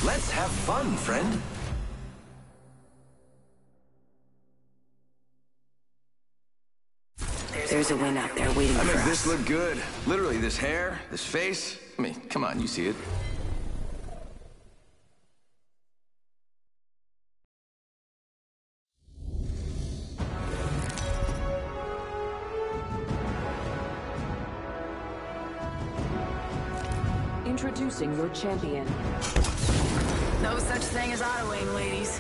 Let's have fun, friend. There's a win out there waiting for us. I make this look good. Literally, this hair, this face. I mean, come on, you see it. Introducing your champion. No such thing as auto-aim, ladies.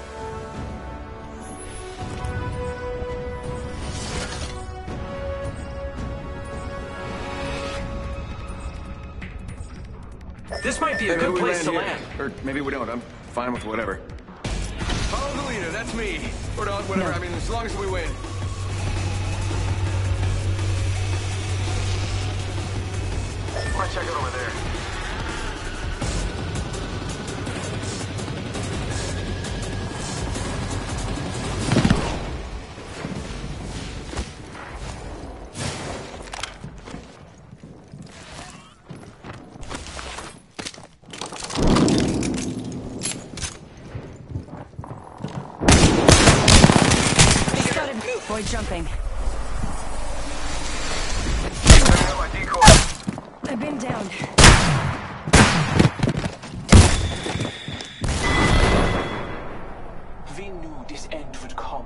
This might be a good place to land. Or maybe we don't. I'm fine with whatever. Follow the leader, that's me. Or dog, whatever. No. I mean, as long as we win. Might check it over there. Avoid jumping. I've been down. We knew this end would come.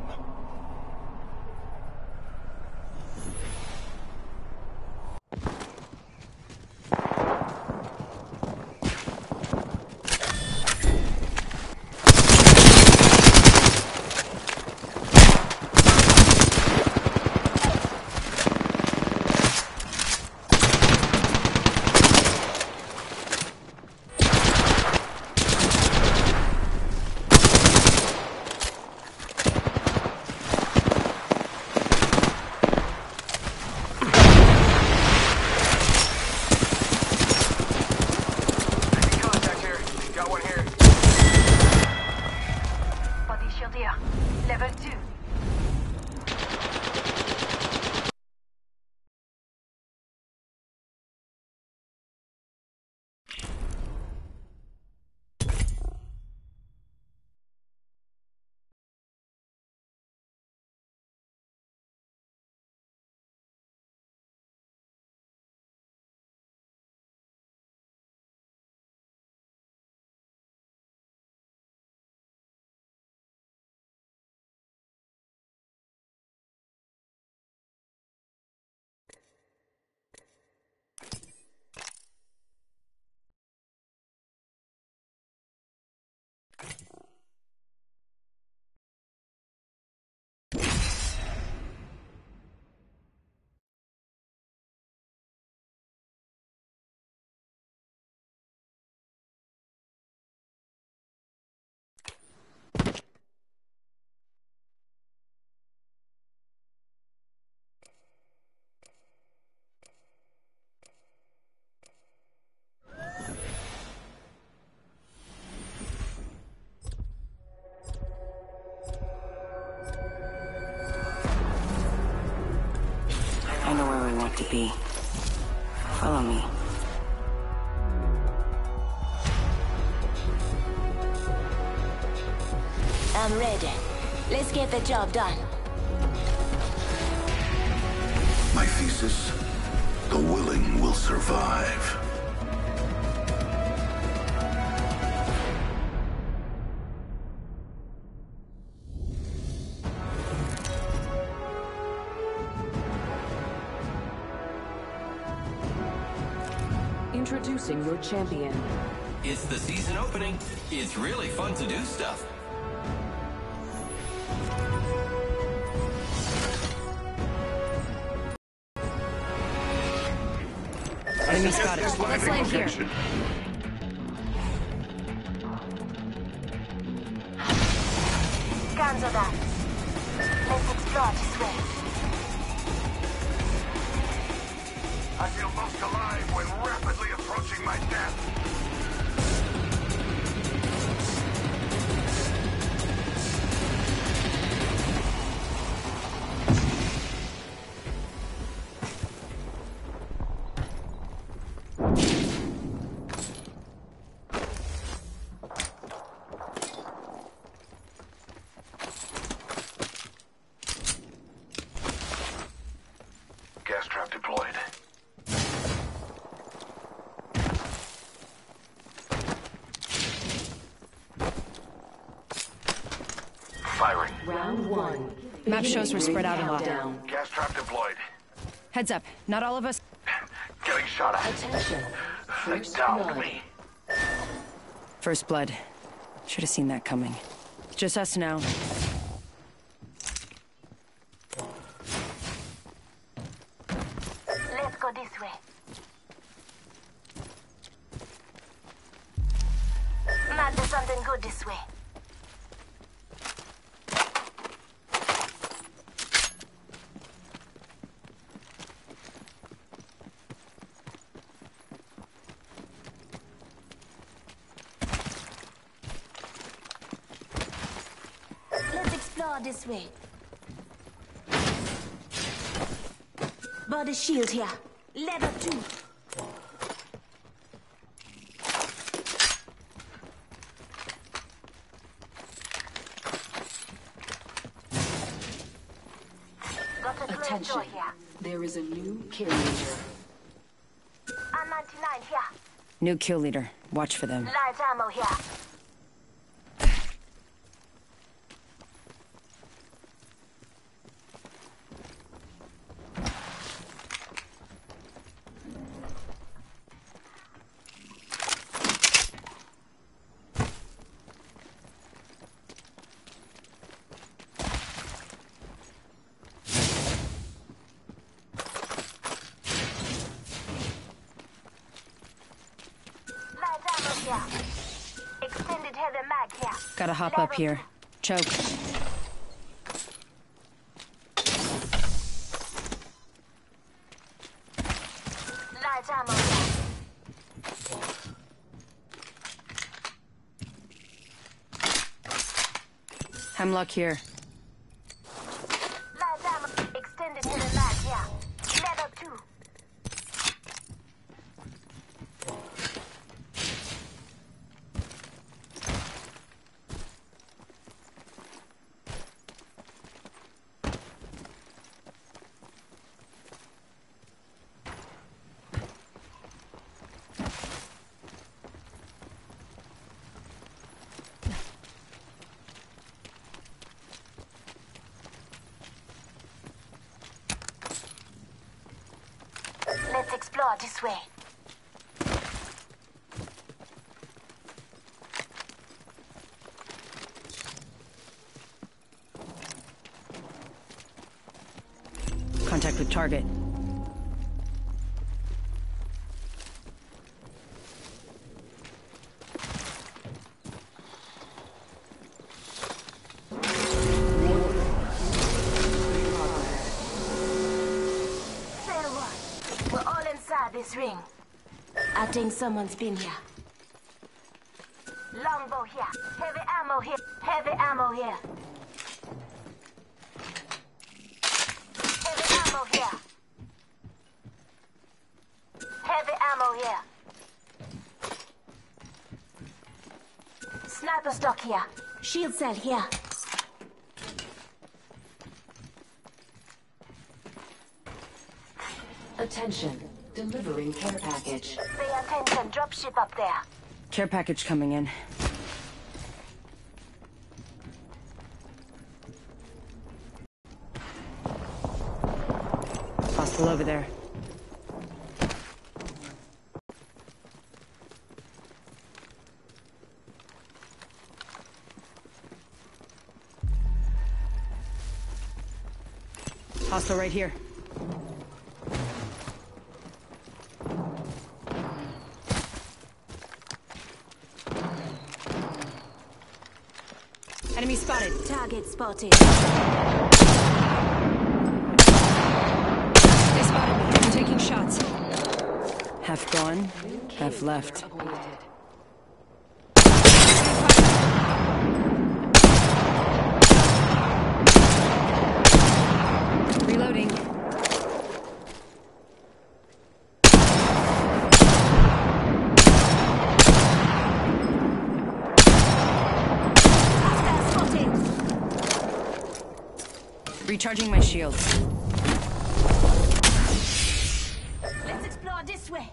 Level 2. I know where we want to be. Follow me. I'm ready. Let's get the job done. My thesis: the willing will survive. Introducing your champion. It's the season opening. It's really fun to do stuff. Enemy spotted. Let's land here. Guns are that. Let's explore this way. I feel most alive when rapidly approaching my death. firing. Round one. Map shows we're spread out a lot. Countdown. Gas trap deployed. Heads up, not all of us. Getting shot at. Attention. They First downed blood. me. First blood. Should have seen that coming. Just us now. Let's go this way. Might be something good this way. Let's explore this way. Body shield here. Level 2. Got a closed Attention. door here. There is a new kill leader. R99 here. New kill leader. Watch for them. Light ammo here. Light ammo here. Extended heavy mag here. Gotta hop up here. Choke. Light ammo here. Hemlock here. Light ammo. Extended heavy mag here. Level 2. Let's explore this way. Contact with target. Fair one. We're all inside this ring. I think someone's been here. Longbow here. Heavy ammo here. Heavy ammo here. Heavy ammo here. Heavy ammo here. Sniper stock here. Shield cell here. Attention. Delivering care package. Pay attention. Dropship up there. Care package coming in. Hostile over there. Hostile right here. Enemy spotted. Target spotted. They spotted me. I'm taking shots. Half gone, half left. Avoided. Reloading. Hostile spotted. Recharging my shields. Let's explore this way.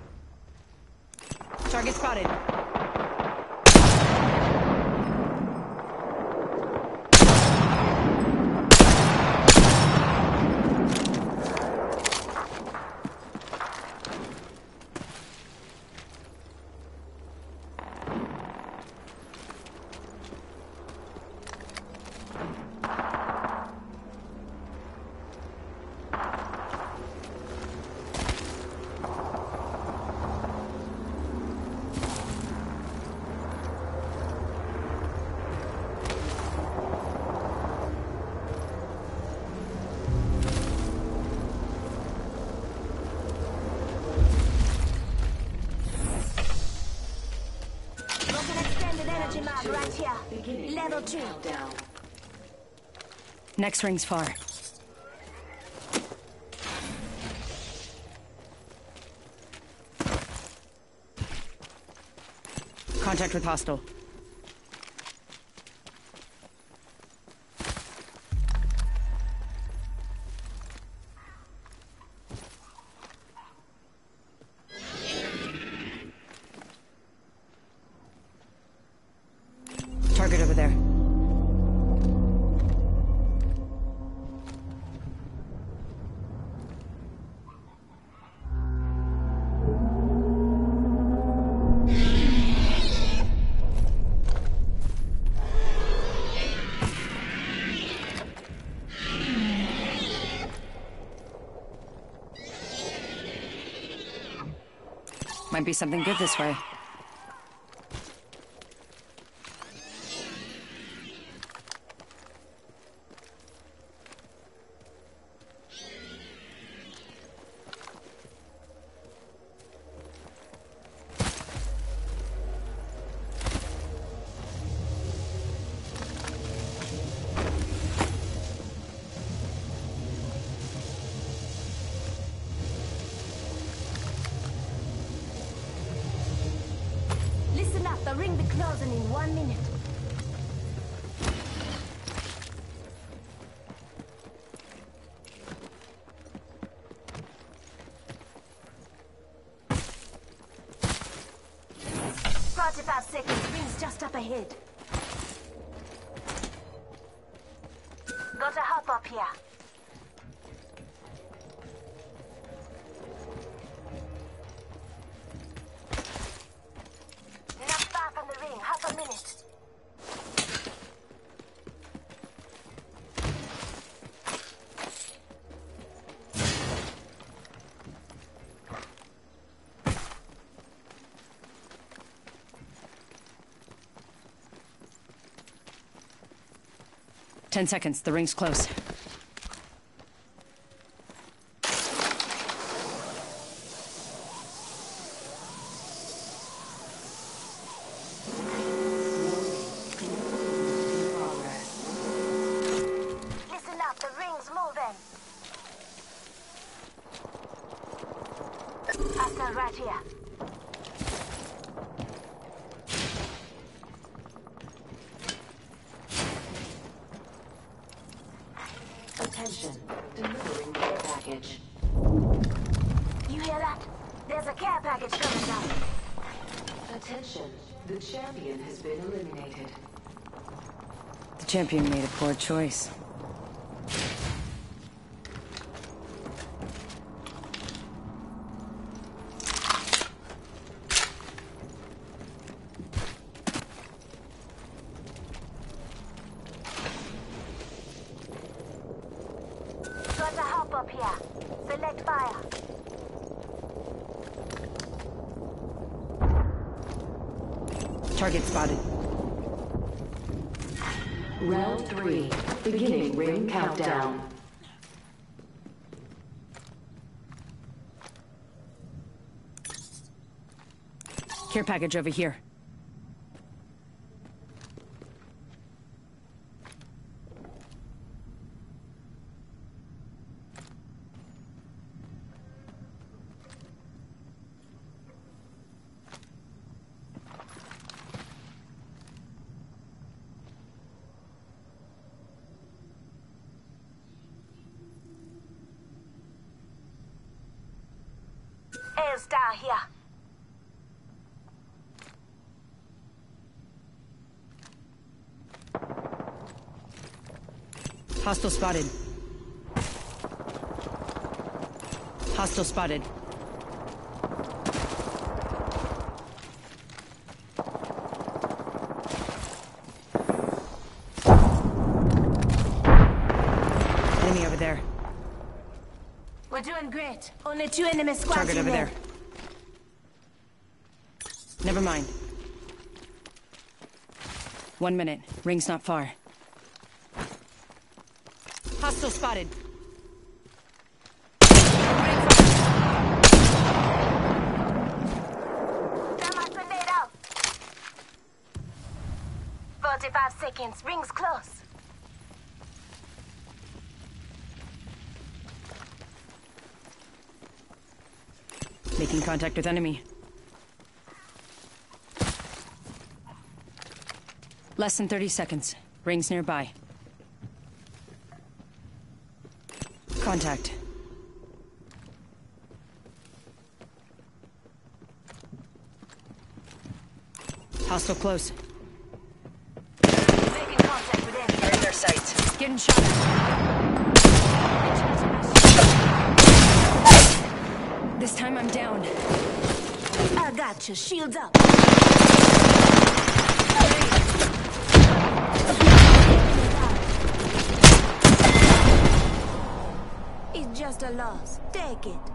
Target spotted. Energy mag right here. Beginning Level ring 2. countdown. Next ring's far. Contact with hostile. Target over there. Might be something good this way. Listen up, the ring be closing in 1 minute. "45 seconds, ring's just up ahead. Gotta hop up here. Not far from the ring, half a minute. Ten seconds. The ring's close. Listen up, the ring's moving. Hostile right here. Attention. Delivering care package. You hear that? There's a care package coming down. Attention. The champion has been eliminated. The champion made a poor choice. Gotta hop up here. Select fire. Target spotted. Round 3. Beginning ring countdown. Care package over here. Air-Star here. Hostile spotted. Hostile spotted. Enemy over there. We're doing great. Only 2 enemy squads Target over there. Never mind. 1 minute. Ring's not far. Hostile spotted. Thermite grenade out. 45 seconds. Ring's close. Making contact with enemy. Less than 30 seconds. Rings nearby. Contact. Hostile close. Making contact with enemy. They're in their sights. Getting shot at. This time I'm down. I got you. Shields up. It's just a loss. Take it.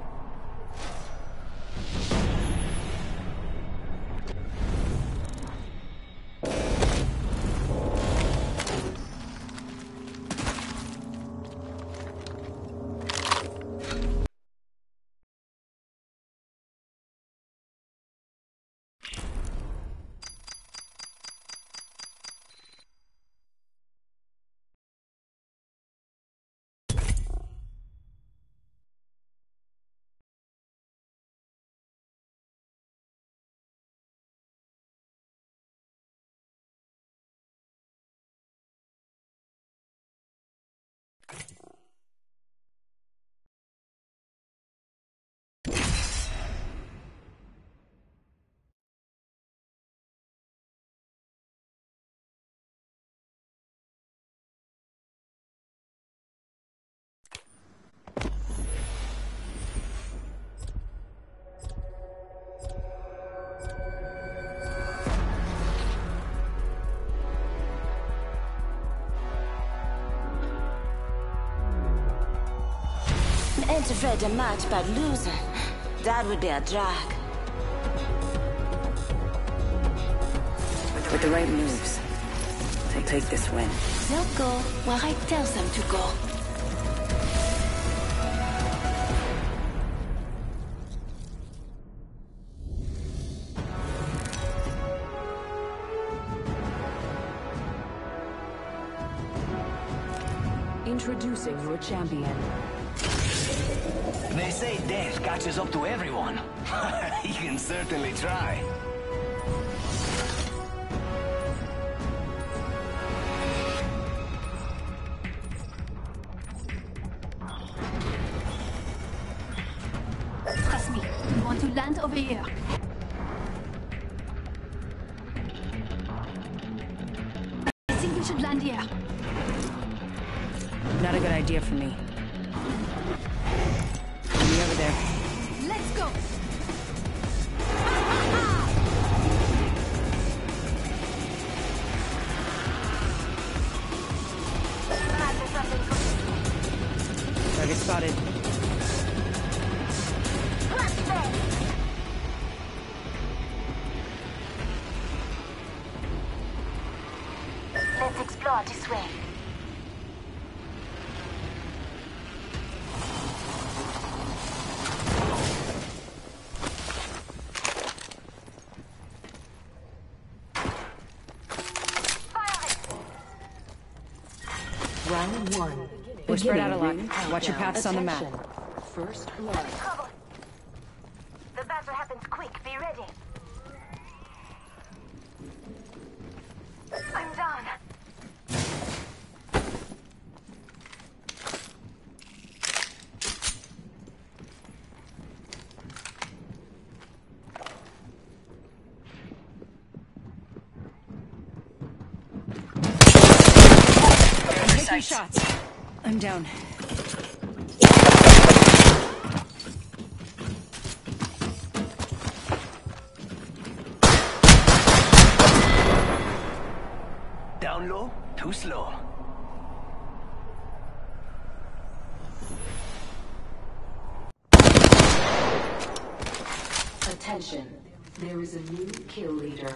Ain't afraid of much but loser. That would be a drag. With the right moves, they take this win. They'll go where I tell them to go. Introducing your champion. They say death catches up to everyone. He can certainly try. Trust me, you want to land over here. I think you should land here. Not a good idea for me. Enemy over there. Let's go! Target spotted. Let's explore this way. Round one. We're spread out a lot. Beginning ring Watch your countdown. paths on the map. Attention. First blood. Cover. The battle happens quick. Be ready. I'm down. Taking shots. I'm down. Down low, too slow. Attention. There is a new kill leader.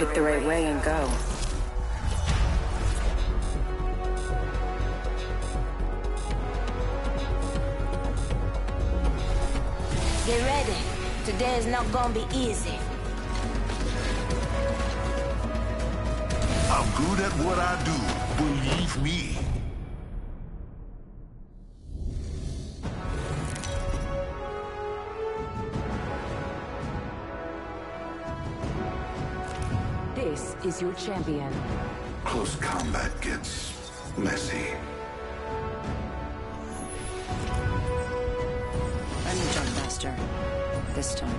pick the right way and go. Get ready. Today is not gonna be easy. I'm good at what I do, believe me. This is your champion. Close combat gets messy. I'm the jump master. This time.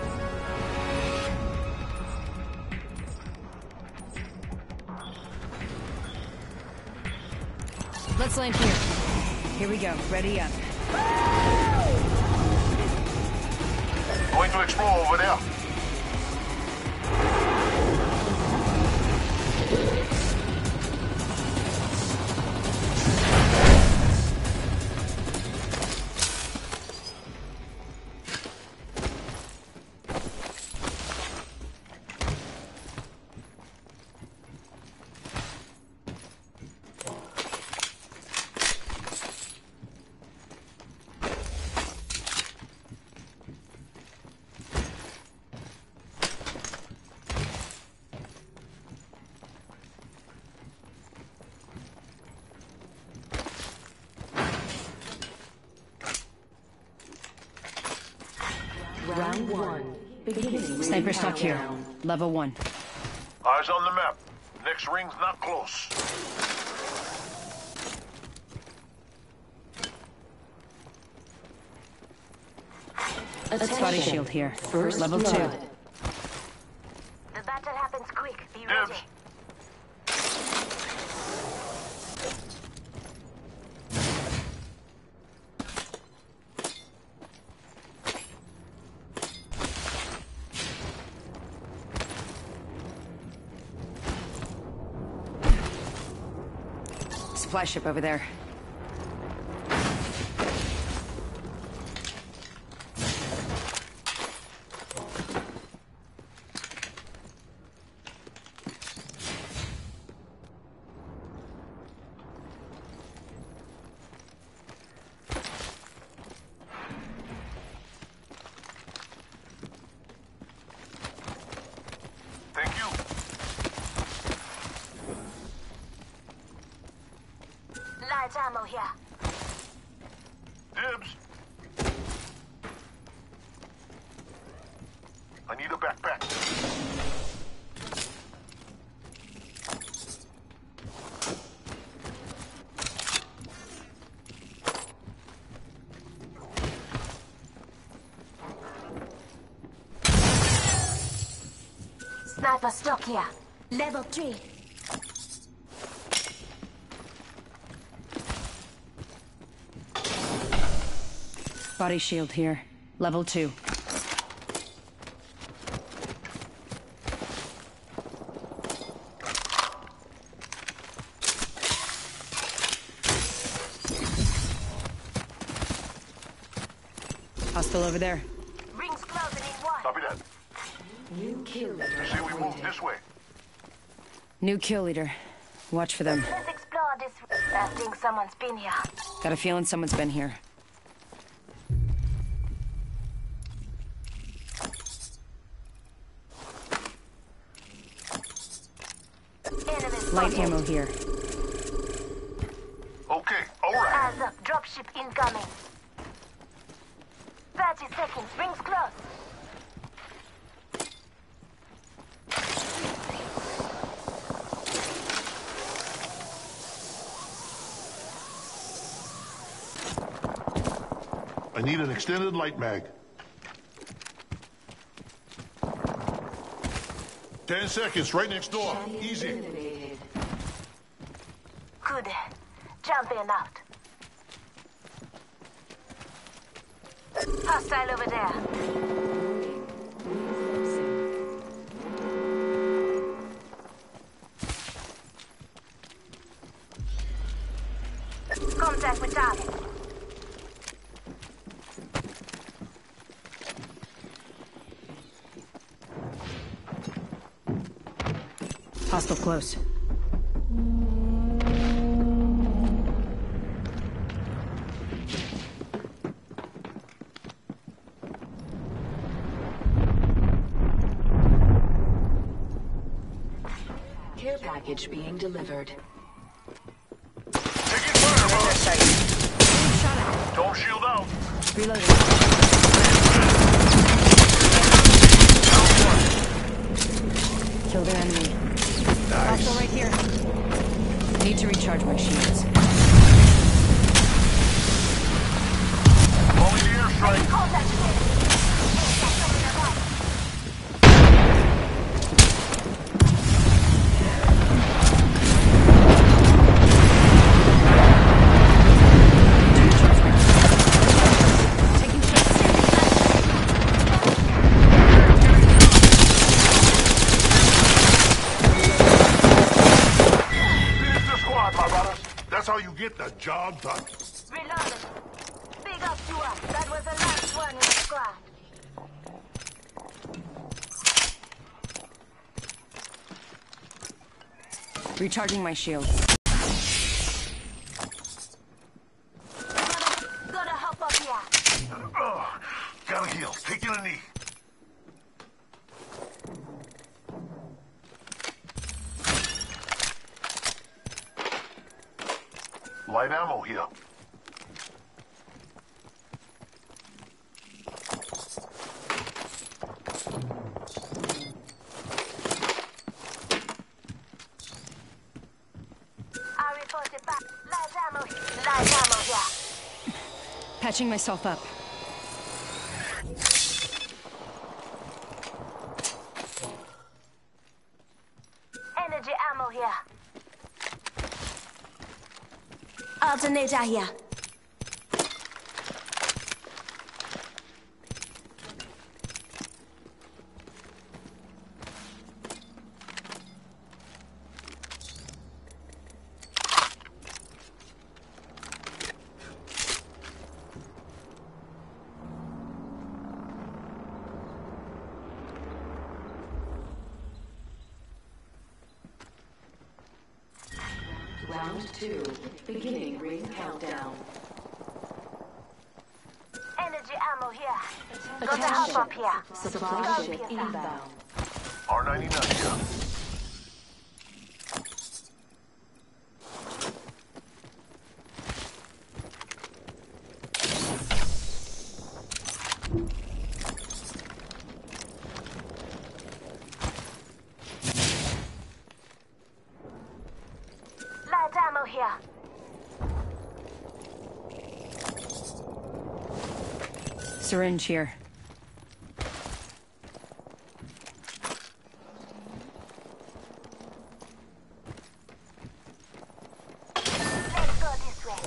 Let's land here. Here we go. Ready up. Going to explore over there. Round one. Beginning Sniper stock here. Level 1. Eyes on the map. Next ring's not close. Body shield here. Level 2. The battle happens quick. Be ready. Dibs. Supply ship over there. Thank you. Light ammo here. Dibs. I need a backpack. Sniper stock here. Level 3. Body shield here. Level 2. Hostile over there. Rings closing in 1. Copy that. New kill leader. Say we move this way. New kill leader. Watch for them. Let's explore this. I think someone's been here. Got a feeling someone's been here. Enemy Light spotted. ammo here. Okay, all right. Eyes up. Dropship incoming. 30 seconds. Rings close. I need an extended light mag. 10 seconds, right next door. Easy. Eliminated. Good. Jumping out. Hostile over there. Contact with target. Hostile close. Care package being delivered. Taking fire, brother. Shot at. Don't shield out. Reloading. Kill their enemy. Nice. Also right here. Need to recharge my shields. Calling the airstrike. Contact with Taking shots. Finish the squad, my brothers. That's how you get the job done. reloaded. Big up to us. That was the last one in the squad. Recharging my shields. Gotta hop up here. Gotta heal. Taking a knee. Light ammo here. I reported back. Light ammo. Light ammo here. Patching myself up. Energy ammo here. Alternator here. Round 2. Beginning ring countdown. Energy ammo here. Gotta hop up here. Supply ship inbound. R99 here. Light ammo here. Syringe here. Let's go this way.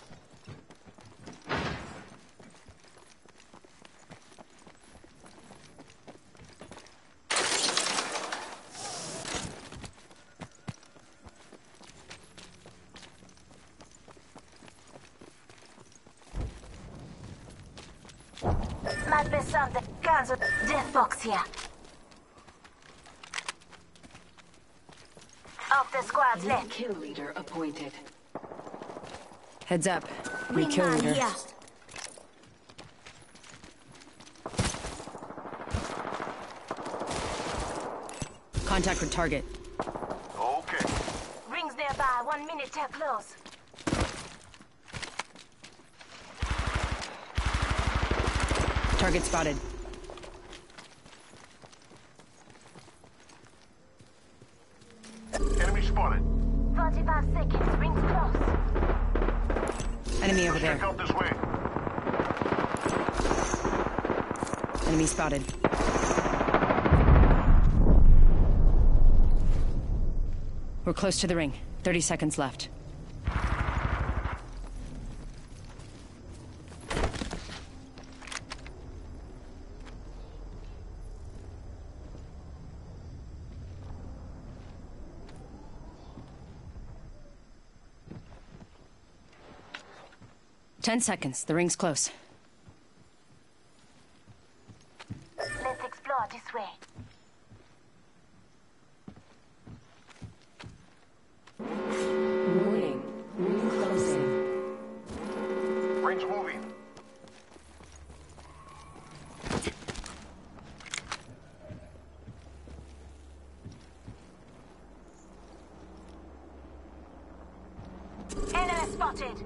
Might be something. Guns with death box here. Off the squad's New left. kill leader appointed. Heads up. New kill Wingman leader. here. Contact with target. Okay. Rings nearby. 1 minute till close. Target spotted. Enemy spotted. 45 seconds. Rings close. Enemy over Check there. out this way. Enemy spotted. We're close to the ring. 30 seconds left. Ten seconds. The ring's close. Let's explore this way. Ring's moving. Enemy spotted.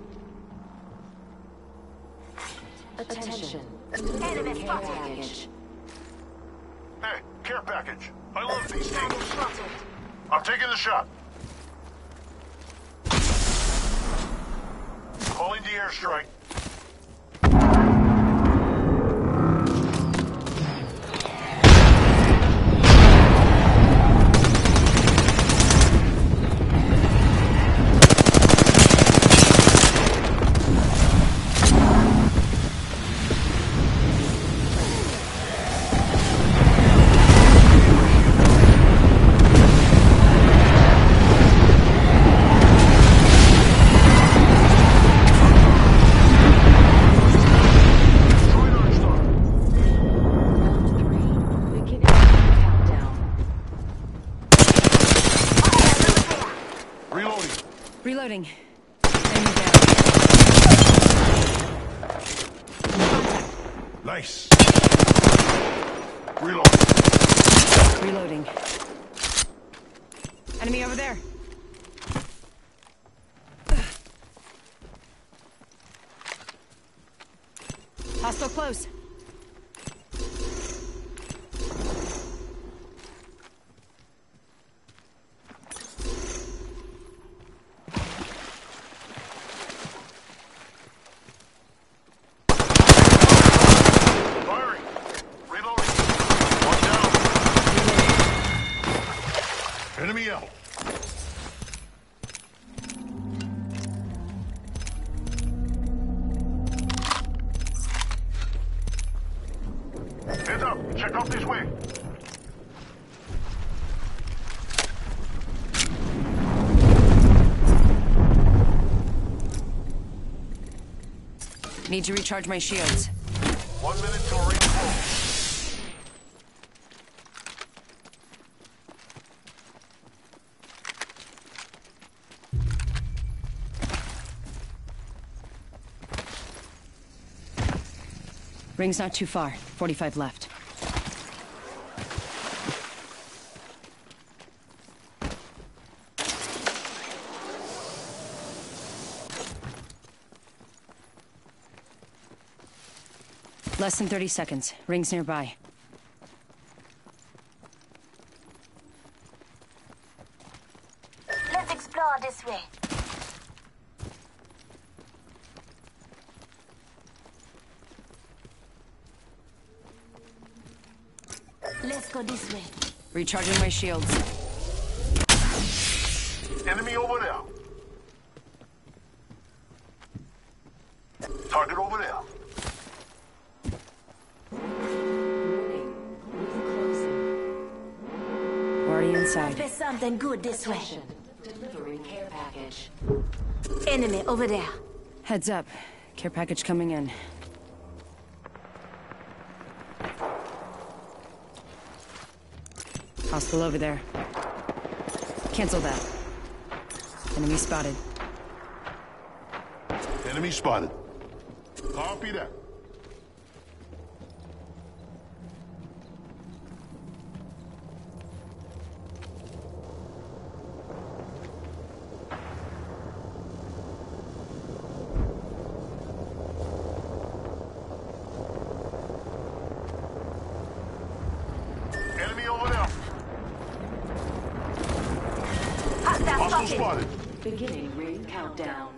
Attention. Enemy Care spotted. package. Hey, care package. I love these Enemy things. spotted. I'm taking the shot. Calling the airstrike. Reloading. Enemy down. Nice. Reload. Reloading. Enemy over there. Hostile close. Firing. Reloading. One down. Enemy out. Heads up. Check out this way. Need to recharge my shields. 1 minute till ring close. Ring's not too far. 45 left. Less than 30 seconds. Ring's nearby. Let's explore this way. Let's go this way. Recharging my shields. Enemy over there. Target over there. Warning. Move closing. Already inside. There's something good this way. Attention. Delivering care package. Enemy over there. Heads up. Care package coming in. Hostile over there. Cancel that. Enemy spotted. Enemy spotted. Copy that. Enemy over there. Hostile spotted. Beginning ring countdown.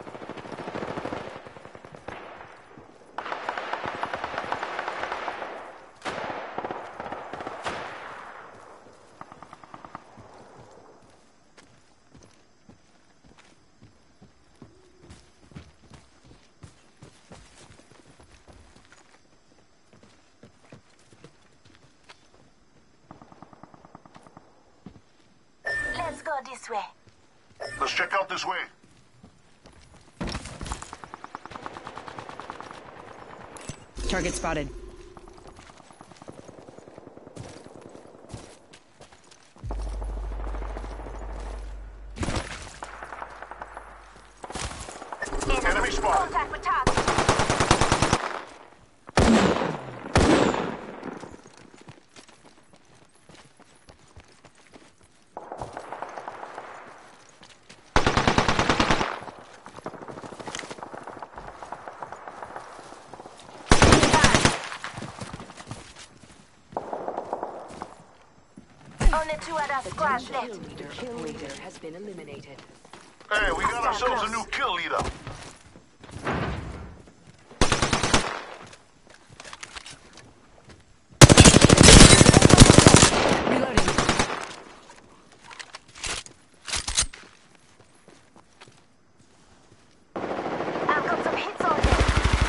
Let's go this way. Let's check out this way. Target spotted. Enemy spotted. Contact with target. two other squads left. Kill leader has been eliminated. Hey, we got ourselves a new kill leader. Reloading. I've got some hits on them.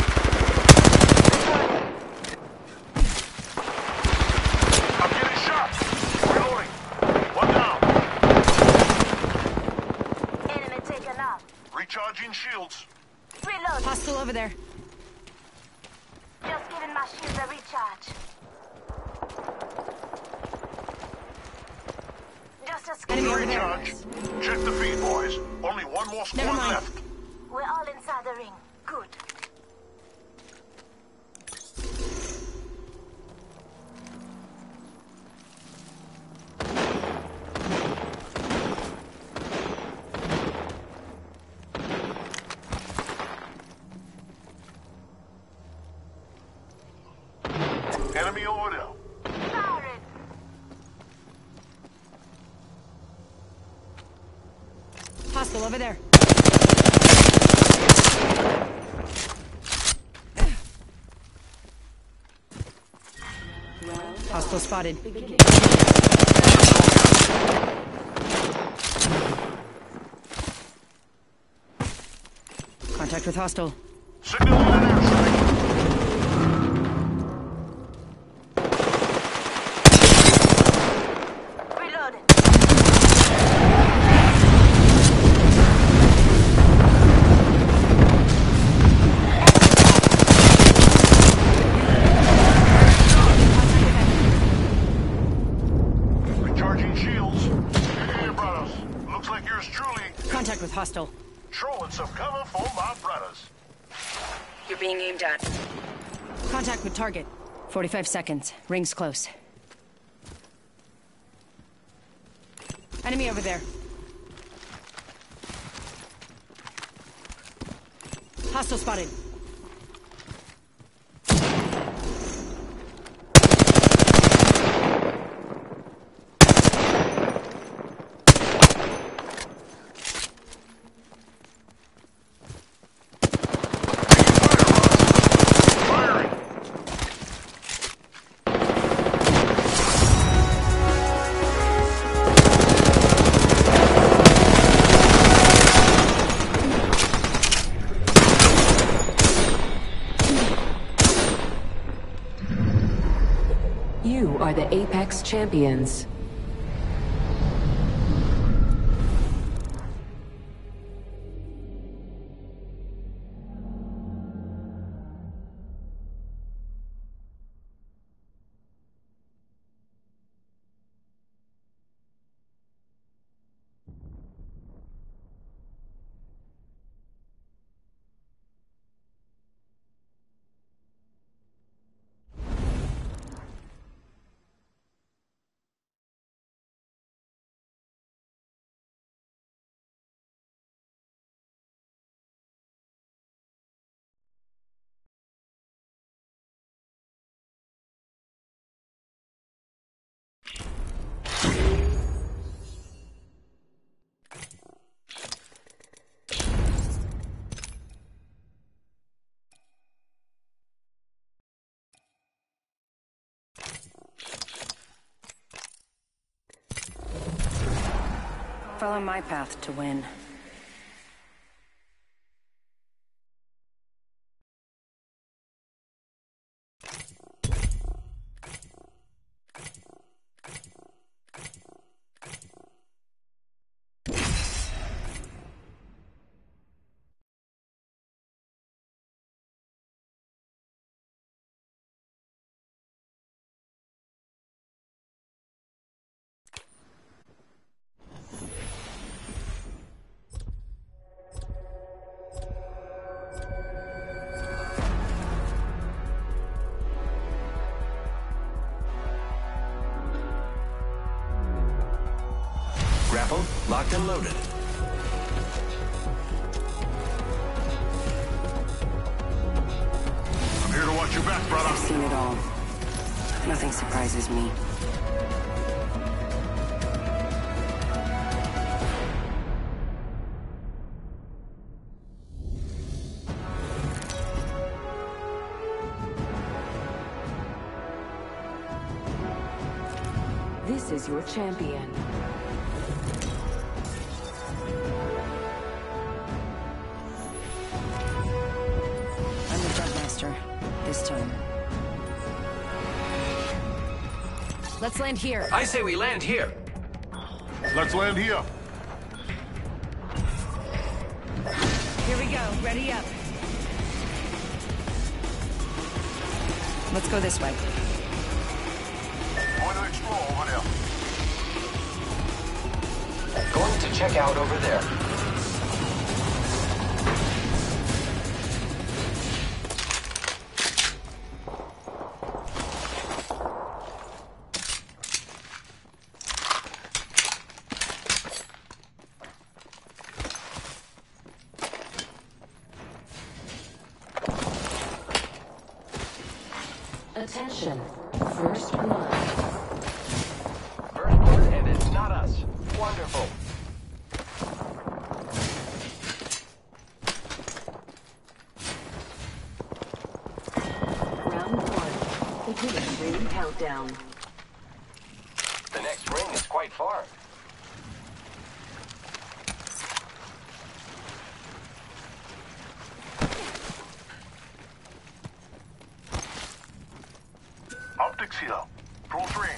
I'm getting shot. Reloading. One down. Enemy taken out. Recharging shields. Reload. Hostile over there. Just giving my shields a recharge. Just a skin. Enemy over there. Recharge. Check the feed, boys. Only one more Never squad mind. left. We're all inside the ring. Good. Enemy over there. Firing. Hostile over there. Hostile spotted. Contact with hostile. Signal in an airstrike. Reloading. Recharging shields. Hey, brothers. Looks like yours truly Contact with hostile. throwing some cover for my brothers. You're being aimed at. Contact with target. 45 seconds. Ring's close. Enemy over there. Hostile spotted. Firing. You are the Apex Champions. Follow my path to win. Grapple, locked and loaded. I'm here to watch your back, brother. I've seen it all. Nothing surprises me. This is your champion. I'm the Jumpmaster. This time. Let's land here. I say we land here. Let's land here. Here we go. Ready up. Let's go this way. Going to explore over there. Going to check out over there. Attention. First blood. First blood, and it's not us. Wonderful. Round one. Beginning ring countdown. The next ring is quite far. Optics here. Close range.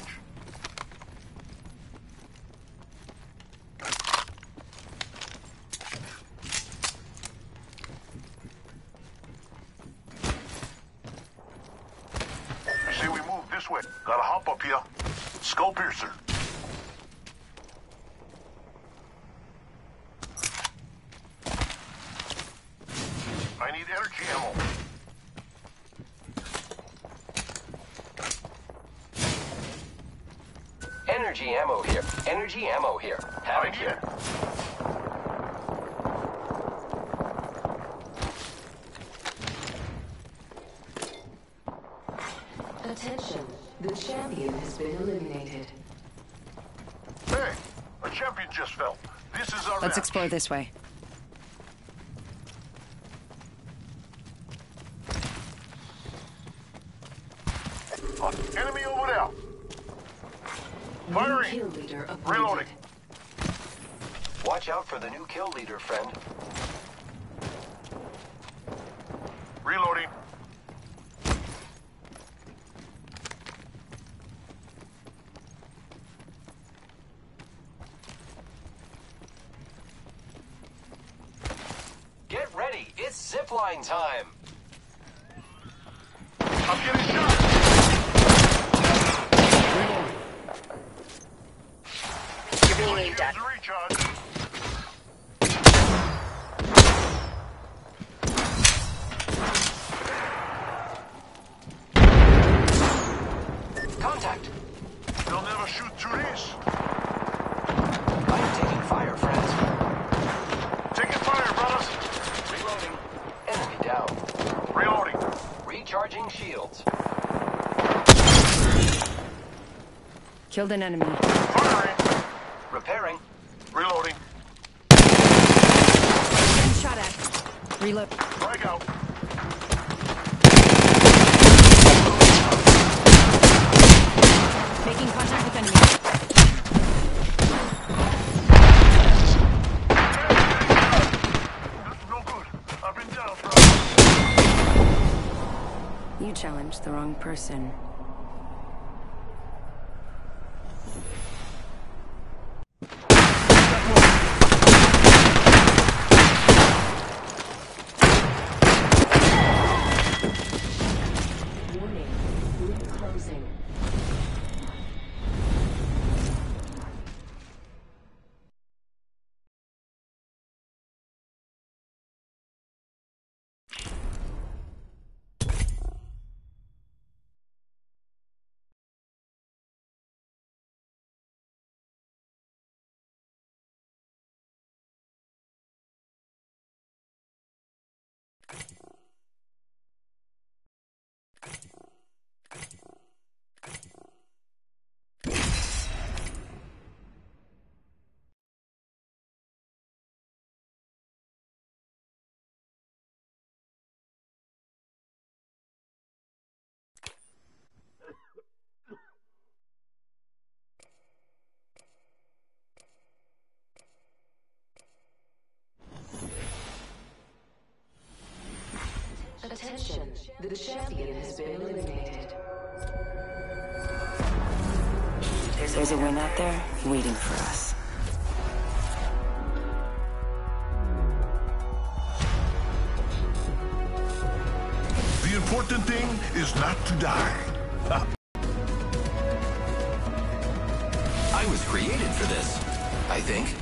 I say we move this way. Gotta hop up here. Skull piercer. I need energy ammo. Energy ammo here. Energy ammo here. Have it here. Attention. The champion has been eliminated. Hey, a champion just fell. This is our Let's match. explore this way. Enemy over there. New Firing. kill leader appointed. Reloading. Watch out for the new kill leader, friend. Reloading. Get ready. It's zipline time. I'm getting shot. Reloading. You're being aimed at. Use the recharge. Contact. They'll never shoot through this. I'm taking fire, friends. Taking fire, brothers. Reloading. Enemy down. Reloading. Recharging shields. Killed an enemy. Firing. Repairing. Reloading. Getting shot at. Reload. Frag out. Making contact with enemy. This is no good. I've been down, bro. You challenged the wrong person. Warning. Ring closing. The champion has been eliminated. There's a win out there waiting for us. The important thing is not to die. I was created for this, I think.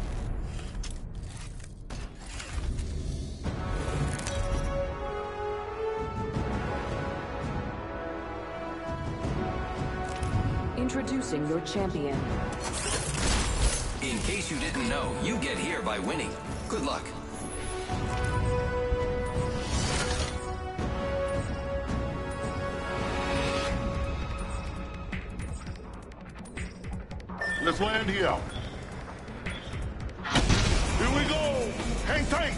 Introducing your champion. In case you didn't know, you get here by winning. Good luck. Let's land here. Here we go. Hang tight.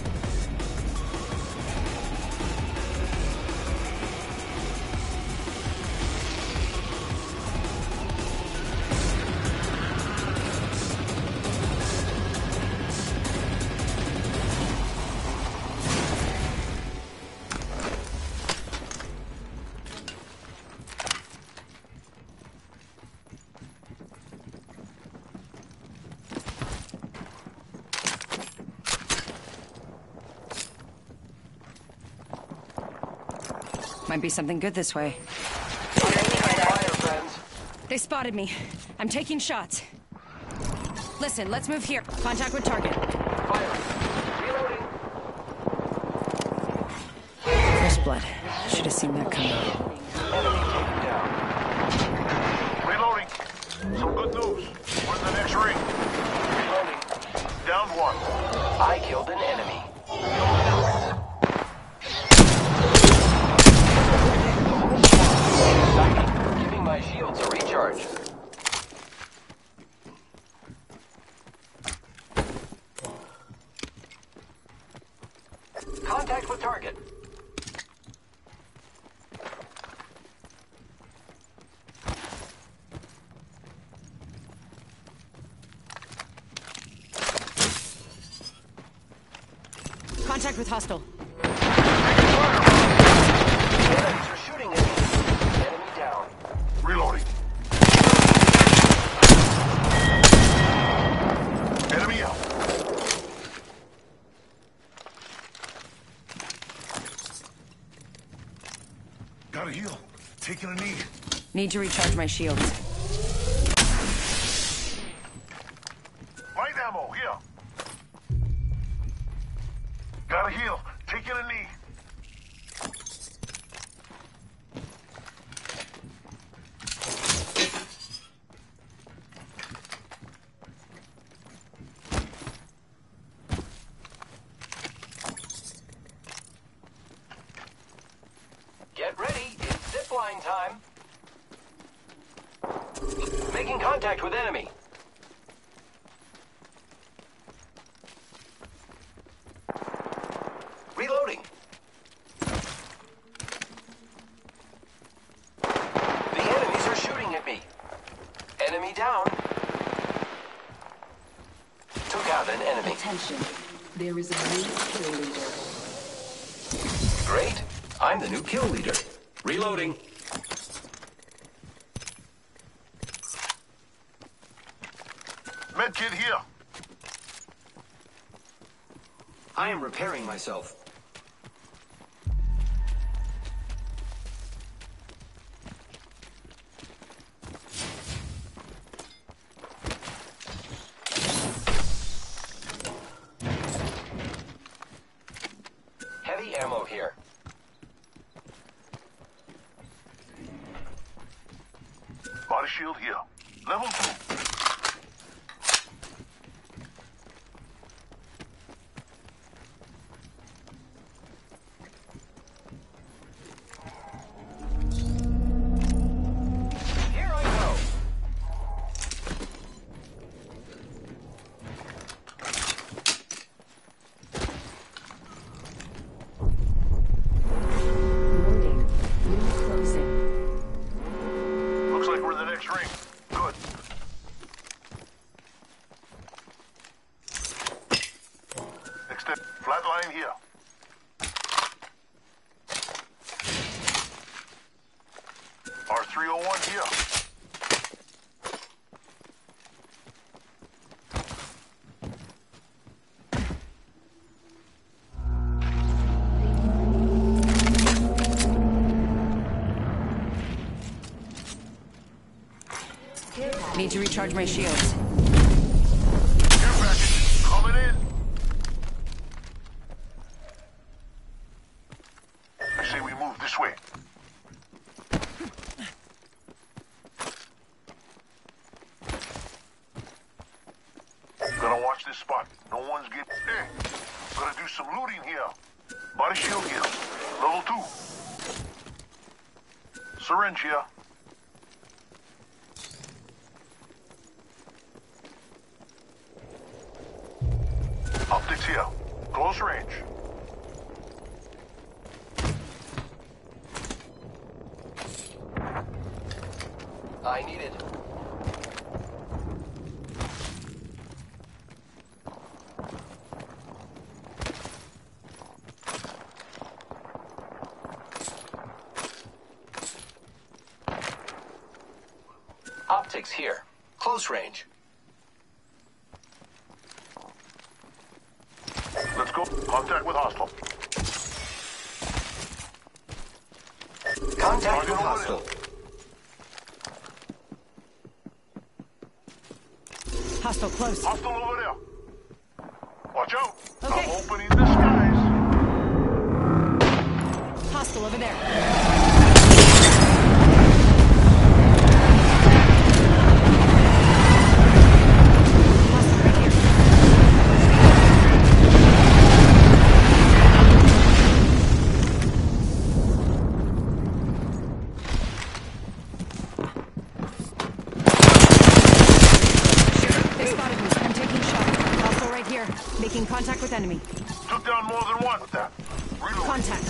Might be something good this way. They spotted me. I'm taking shots. Listen, let's move here. Contact with target. First blood. Should have seen that coming. Reloading. Some good news. We're in the next ring. Reloading. Down one. I killed an enemy. Giving my shields a recharge. Contact with target. Contact with hostile. Enemies are shooting at me. Enemy down. Reloading. Enemy out. Gotta heal. Taking a knee. Need to recharge my shields. Light ammo, here. Gotta heal. Taking a knee. Get ready. It's zipline time. Making contact with enemy. Reloading. The enemies are shooting at me. Enemy down. Took out an enemy. Attention. There is a new kill leader. Great. I'm the new kill leader. Reloading. Medkit here. I am repairing myself. Heavy ammo here. Body shield here. Level 2. Here I go. Warning. Ring closing. Looks like we're in the next ring. Good. Extend. Flat line here. 301 here. Need to recharge my shields. Care package coming in. I say we move this way. Gotta watch this spot. No one's getting in. Gotta do some looting here. Body shield here. Level 2. Syringe here. Optics here. Close range. I need it. Optics here. Close range. Let's go. Contact with hostile. Contact with hostile. Hostile close. Hostile over there. Watch out. Okay. I'm opening the skies. Hostile over there. Hostile right here. They spotted me. I'm taking shot. Hostile right here. Making contact with enemy. Took down more than one with that. Reload. Contact.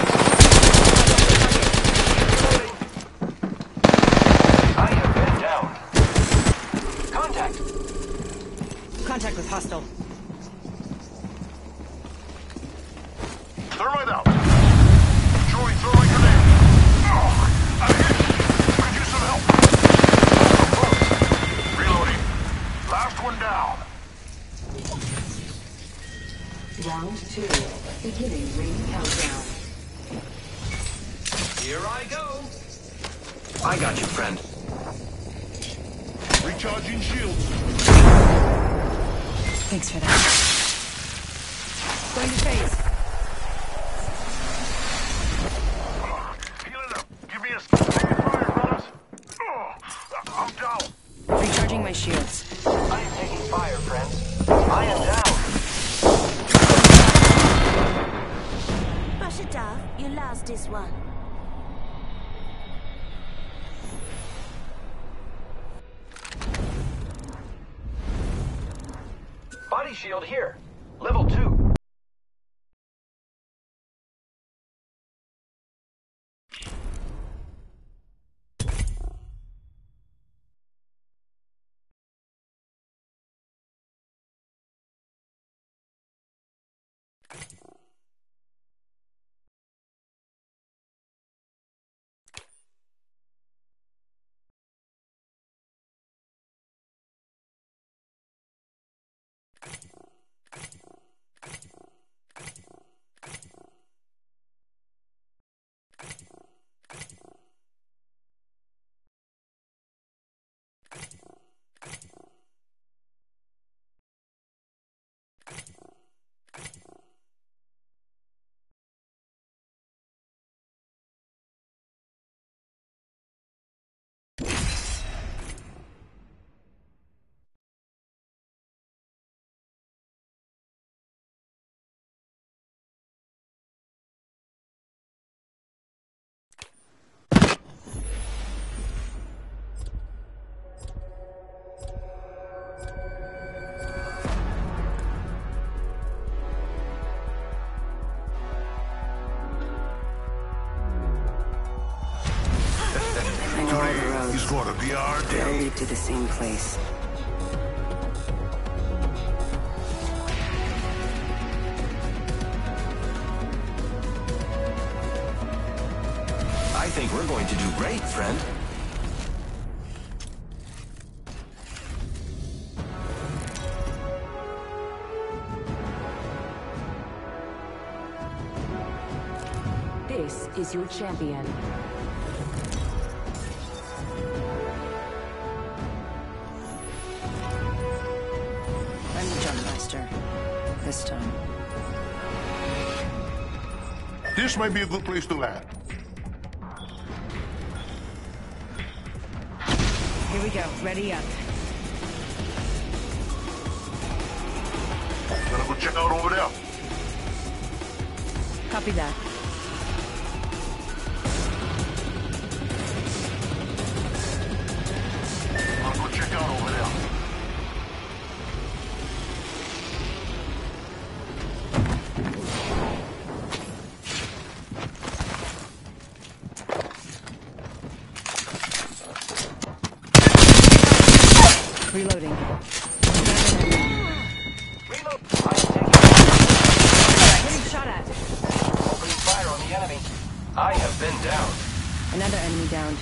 I have been down. Contact. Contact with hostile. Thermite out. Throwing thermite grenade. Oh, I'm hit. Could use some help. Reloading. Last one down. Round 2. Beginning ring countdown. Here I go. I got you, friend. Recharging shields. Thanks for that. Going to phase. Healing up. Give me a fire, fellas. I'm down. Recharging my shields. I am taking fire, friends. I am down. Brush it off. You lost this one. Body shield here. Level 2. He's gonna be our They all day. lead to the same place. I think we're going to do great, friend. This is your champion. I'm the jump master. This time. This might be a good place to land. Here we go. Ready up. Gonna go check out over there. Copy that. Gonna go check out over there. Reloading. Reload. Getting shot at. Opening fire on the enemy. I have been down. Another enemy downed.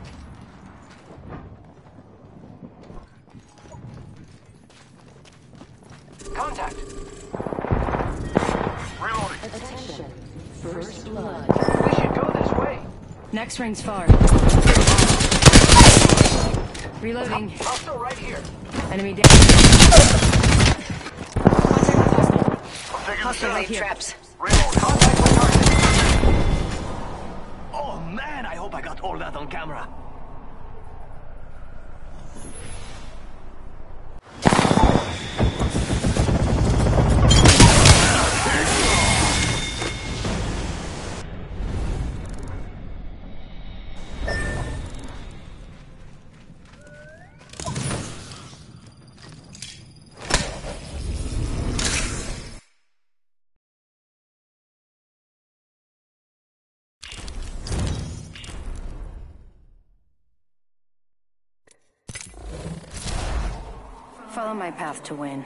Contact. Reloading. Attention. First blood. We should go this way. Next ring's far. Reloading. Hostile right here. Enemy down. I'm taking the Hostile right shot. here. Reloading. Contact with target. Oh man, I hope I got all that on camera. Follow my path to win.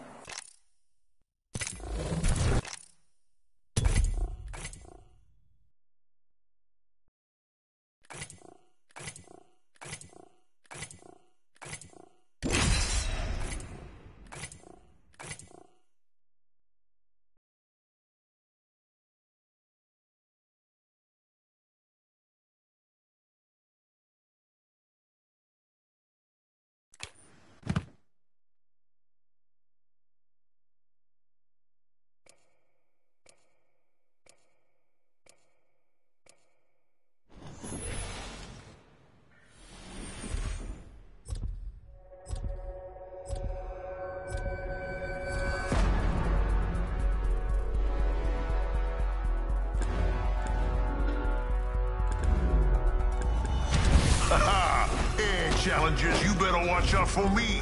Air challengers, you better watch out for me.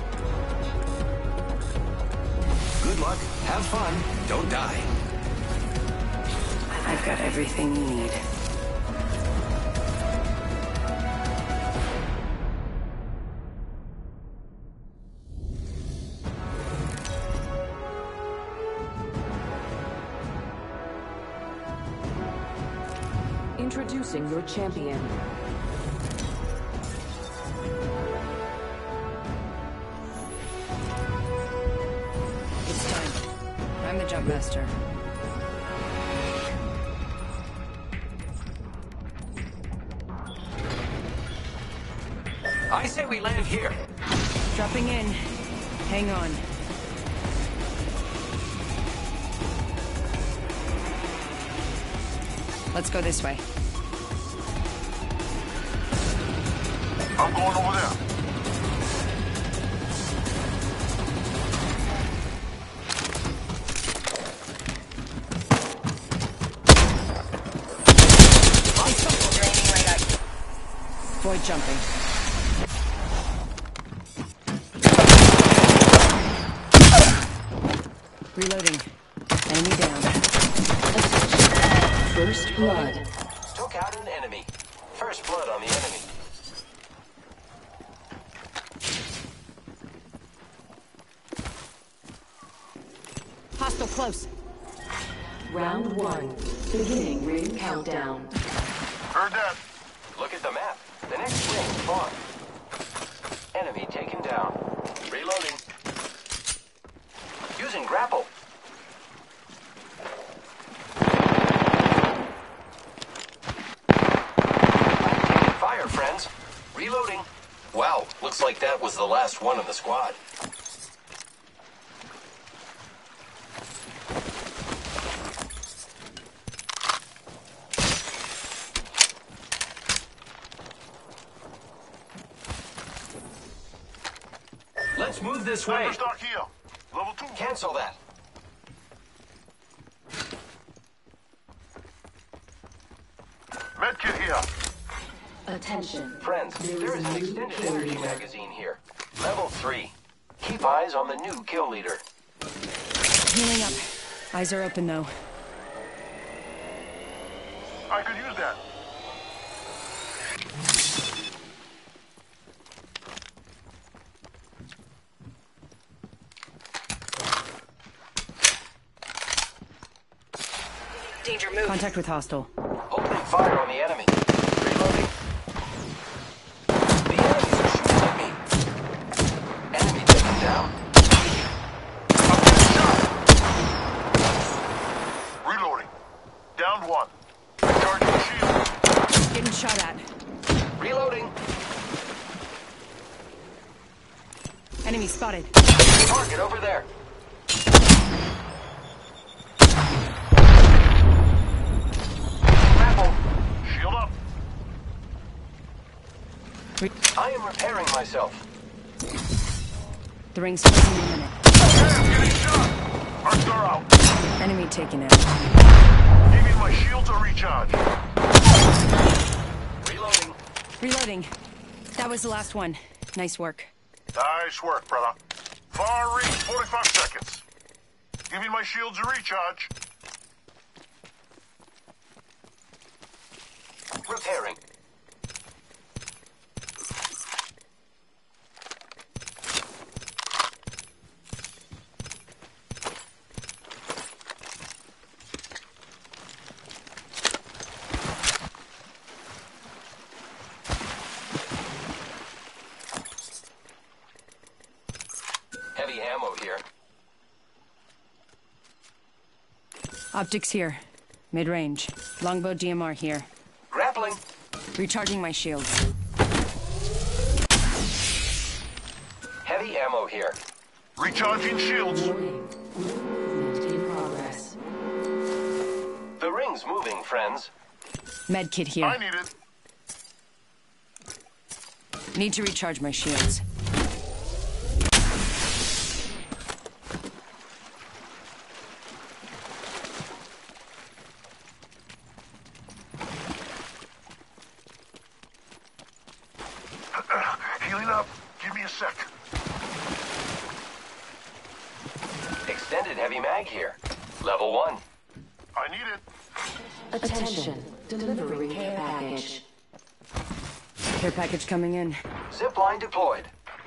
Good luck. Have fun. Don't die. I've got everything you need. Introducing your champion. It's time. I'm the jump master. I say we land here. Dropping in. Hang on. Let's go this way. I'm going over there. Void jumping. Reloading. Enemy down. First blood. Took out an enemy. First blood on the enemy. Hostile close. Round one. Beginning ring countdown. Heard that. Look at the map. The next ring is far. Enemy taken down. Reloading. Using grapple. the last one in the squad. Let's move this way. Stock here. Level 2. Cancel that. Medkit here. Attention. Friends, there is an extended energy magazine here. Level 3. Keep eyes on the new kill leader. Healing up. Eyes are open, though. I could use that. Danger move. Contact with hostile. Opening fire on the enemy. Reloading. The enemies are shooting at me. Enemy taken down. Reloading. Down 1. Recharging shield. Getting shot at. Reloading. Enemy spotted. Target over there. Shield up. I am repairing myself. The ring's closing in a minute. Hey, I'm getting shot. Arcs are out. Enemy taken out. Give me my shield to recharge. Reloading. Reloading. That was the last one. Nice work. Nice work, brother. Far range, 45 seconds. Give me my shield to recharge. Repairing. Heavy ammo here. Optics here. Mid-range. Longbow DMR here. Grappling. Recharging my shields. Heavy ammo here. Recharging shields. Movement in progress. The ring's moving, friends. Medkit here. I need it. Need to recharge my shields. Healing up. Give me a sec. Extended heavy mag here. Level 1. I need it. Attention. Delivering care package. Care package coming in. Zipline deployed.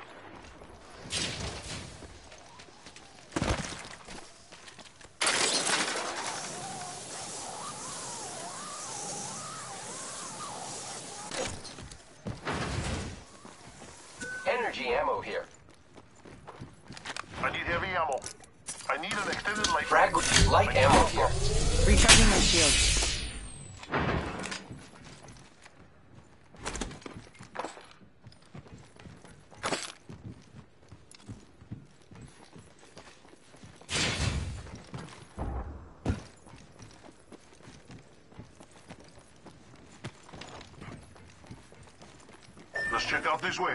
Energy ammo here. I need heavy ammo. I need an extended life. Frag light ammo here. Recharging my shields. Let's check out this way.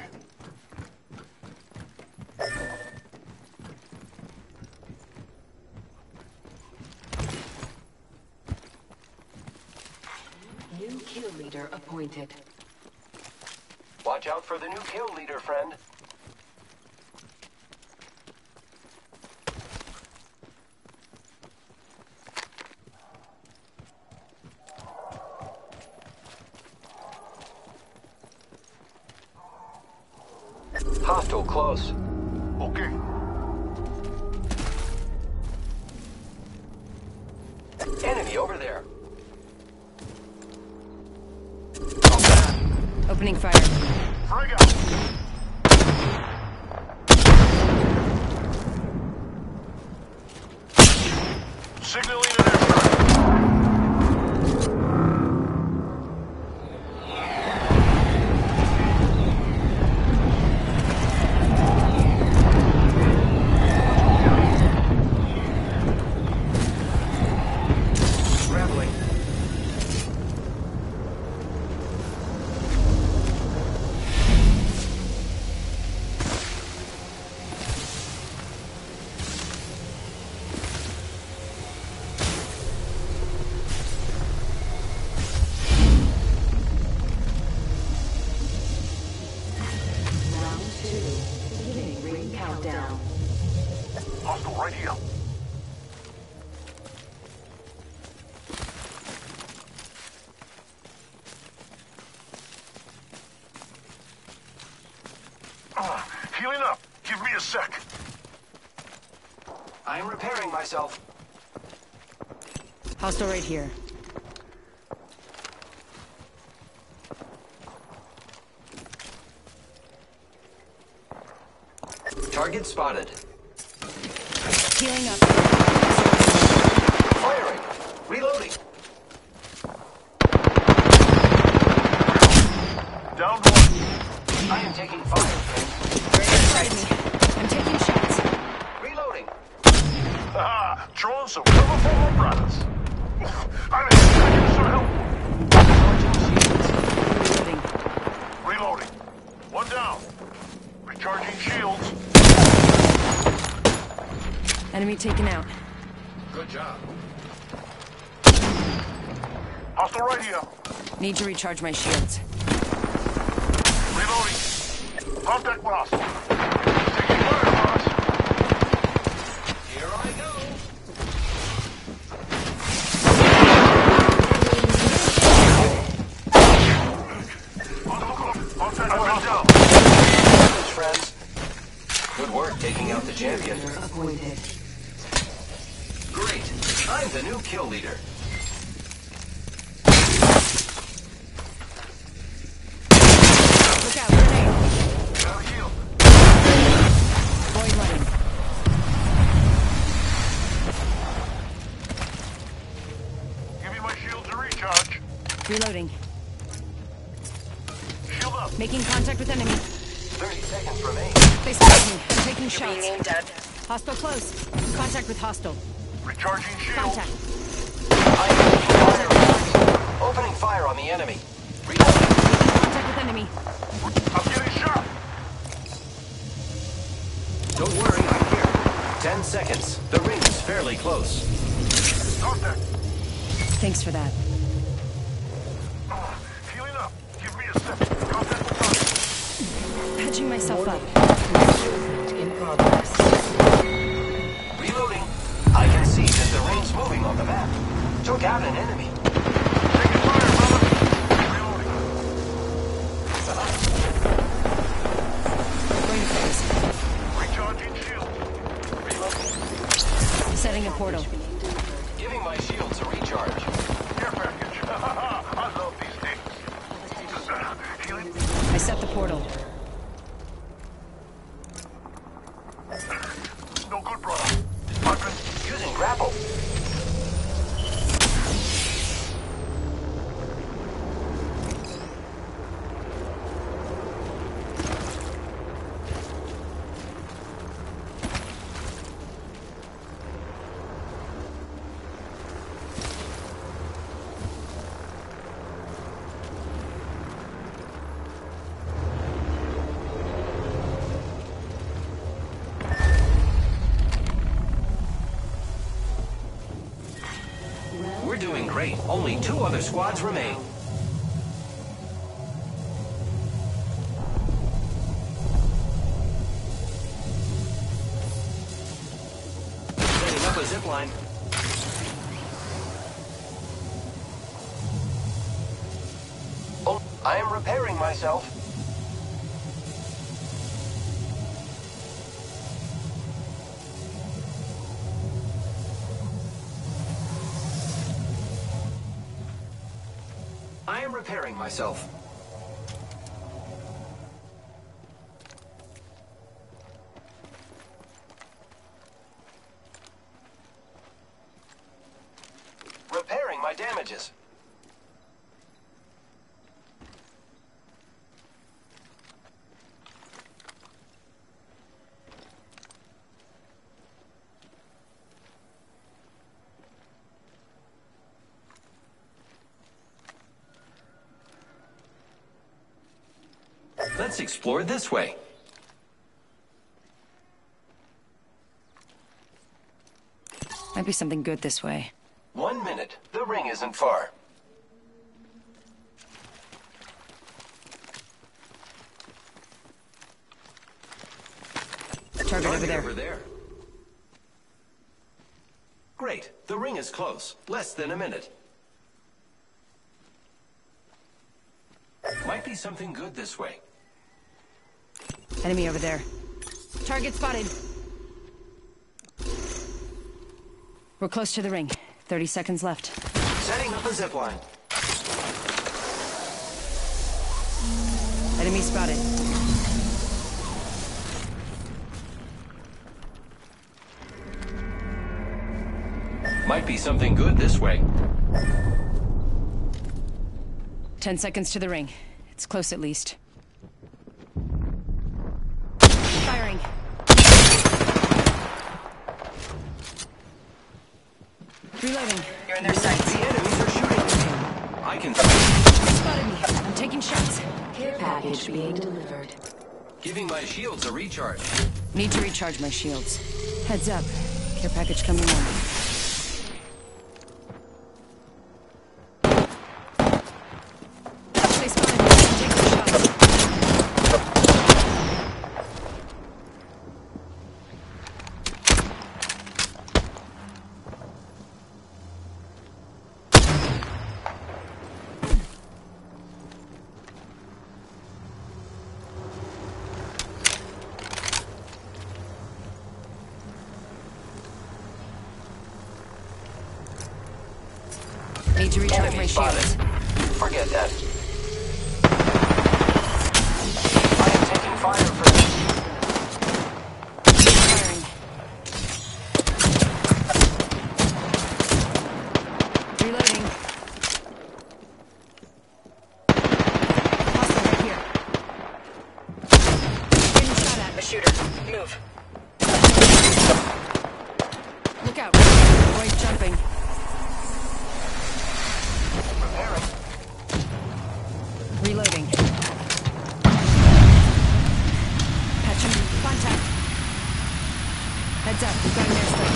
New kill leader appointed. Watch out for the new kill leader, friend. Hostile close. Okay. Enemy over there. Opening fire. Frag out. Signaling an airstrike. myself. Hostile right here. Target spotted. Healing up. Firing. Reloading. Down one. I am taking fire. Inside me. I'm taking shots. Reloading. Haha, throwing some cover for my brothers. I need some help. Reloading. Reloading. One down. Recharging shields. Enemy taken out. Good job. Hostile right here. Need to recharge my shields. Reloading. Contact with hostile. Taking fire, boss. Here I go. Contact with down. Thanks, friends. Good work taking out the champion. Appointed. Great. I'm the new kill leader. Look out, grenade. Down shield. Void running. Give me my shields to recharge. Reloading. Shield up. Making contact with enemy. 30 seconds remain. They spotted me. I'm taking shots. Hostile close. Contact with hostile. Recharging shields. Contact. I am taking fire. Opening fire on the enemy. Reloading. Contact with enemy. I'm getting shot. Don't worry, I'm here. 10 seconds. The ring is fairly close. Contact. Thanks for that. Healing up. Give me a second. Contact with hostile. Patching myself up. In progress. Reloading. I can see that the ring's moving on the map. Took out an enemy. Taking fire, brother. Reloading. Going to phase. Recharging shield. Reloading. Setting a portal. Giving my shields a recharge. Care package. I love these things. Healing. I set the portal. No good, brother. Weapon. Using grapple. We're doing great. Only 2 other squads remain. Setting up a zipline. Oh, I am repairing myself. I am repairing myself. Repairing my damages. Let's explore this way. Might be something good this way. 1 minute. The ring isn't far. Target over there. Over there. Great. The ring is close. Less than a minute. Might be something good this way. Enemy over there. Target spotted. We're close to the ring. 30 seconds left. Setting up a zipline. Enemy spotted. Might be something good this way. 10 seconds to the ring. It's close at least. Firing. Reloading. You're in their sights. The enemies are shooting at me. I can see. Spotted me. I'm taking shots. Care package being delivered. Giving my shields a recharge. Need to recharge my shields. Heads up. Care package coming in. They spotted me. I'm taking shots. Need to recharge Enemy my spotted. shields. Forget that. I am taking fire first. Firing. Reloading. Hostile right here. Getting shot at. A shooter. Move. Look out. Boys jumping. Repairing. Reloading. Patching. Contact. Heads up. We've got an airstrike.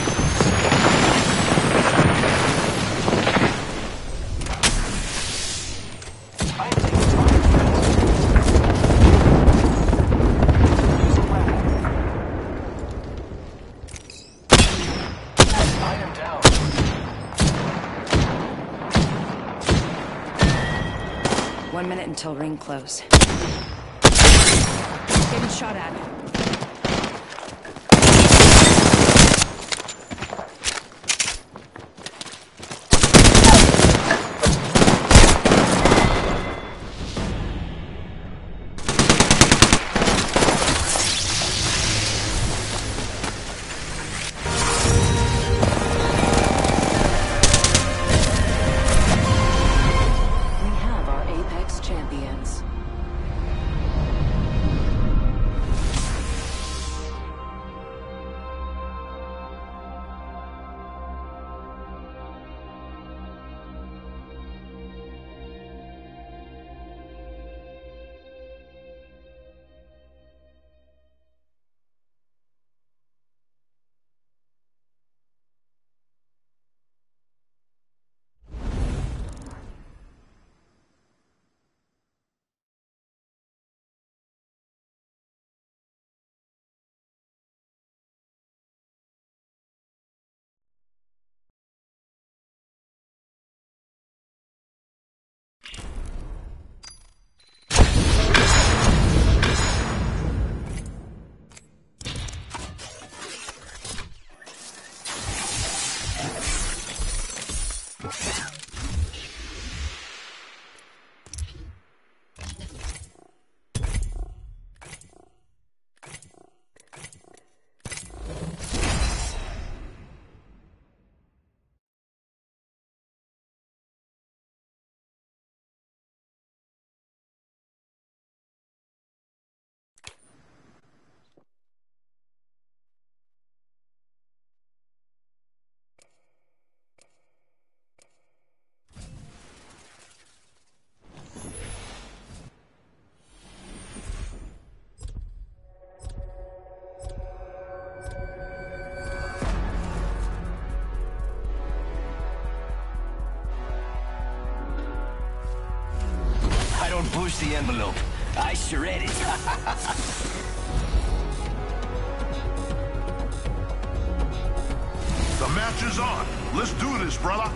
I am taking fire first. Using weapon. I am down. One minute until ring close. Getting shot at. We have our Apex champions. Don't push the envelope. I shred it. The match is on. Let's do this, brother.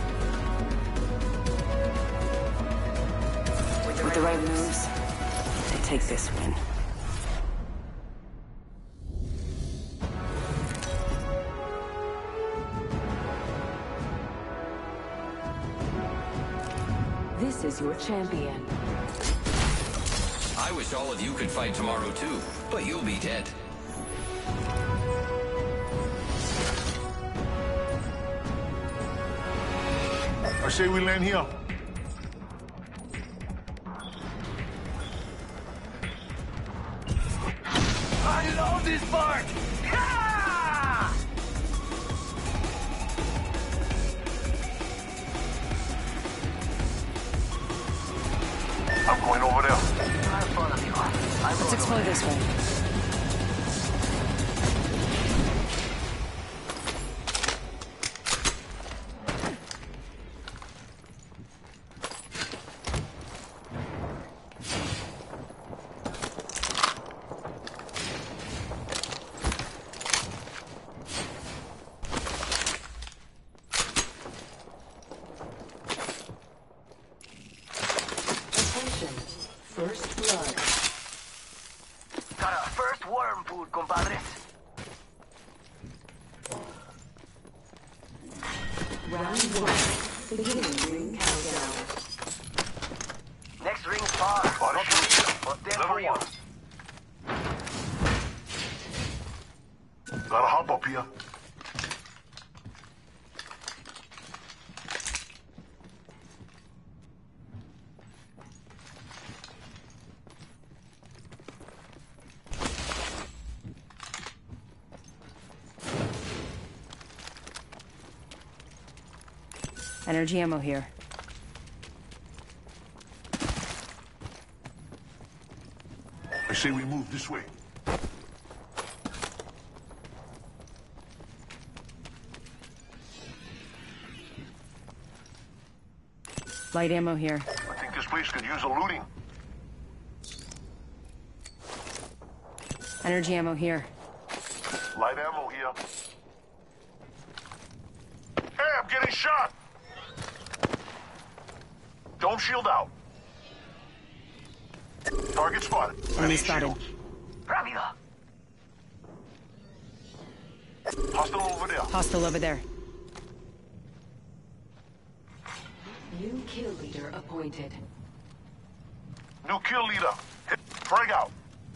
With the right moves, they take this win. This is your champion. I wish all of you could fight tomorrow too, but you'll be dead. I say we land here. I love this part! Yeah! I'm going over there. Let's explore this way. Attention. First blood. Got our first worm food, compadres. Round one. Beginning ring countdown. Next ring's far. Body Not shield. here, but there for Level you. 1. Gotta hop up here. Energy ammo here. I say we move this way. Light ammo here. I think this place could use a looting. Energy ammo here. Light ammo here. Hey, I'm getting shot! Dome shield out. Target spotted. I Enemy need spotted. shields. Rápido. Hostile over there. Hostile over there. New kill leader appointed. New kill leader. Hit. Frag out.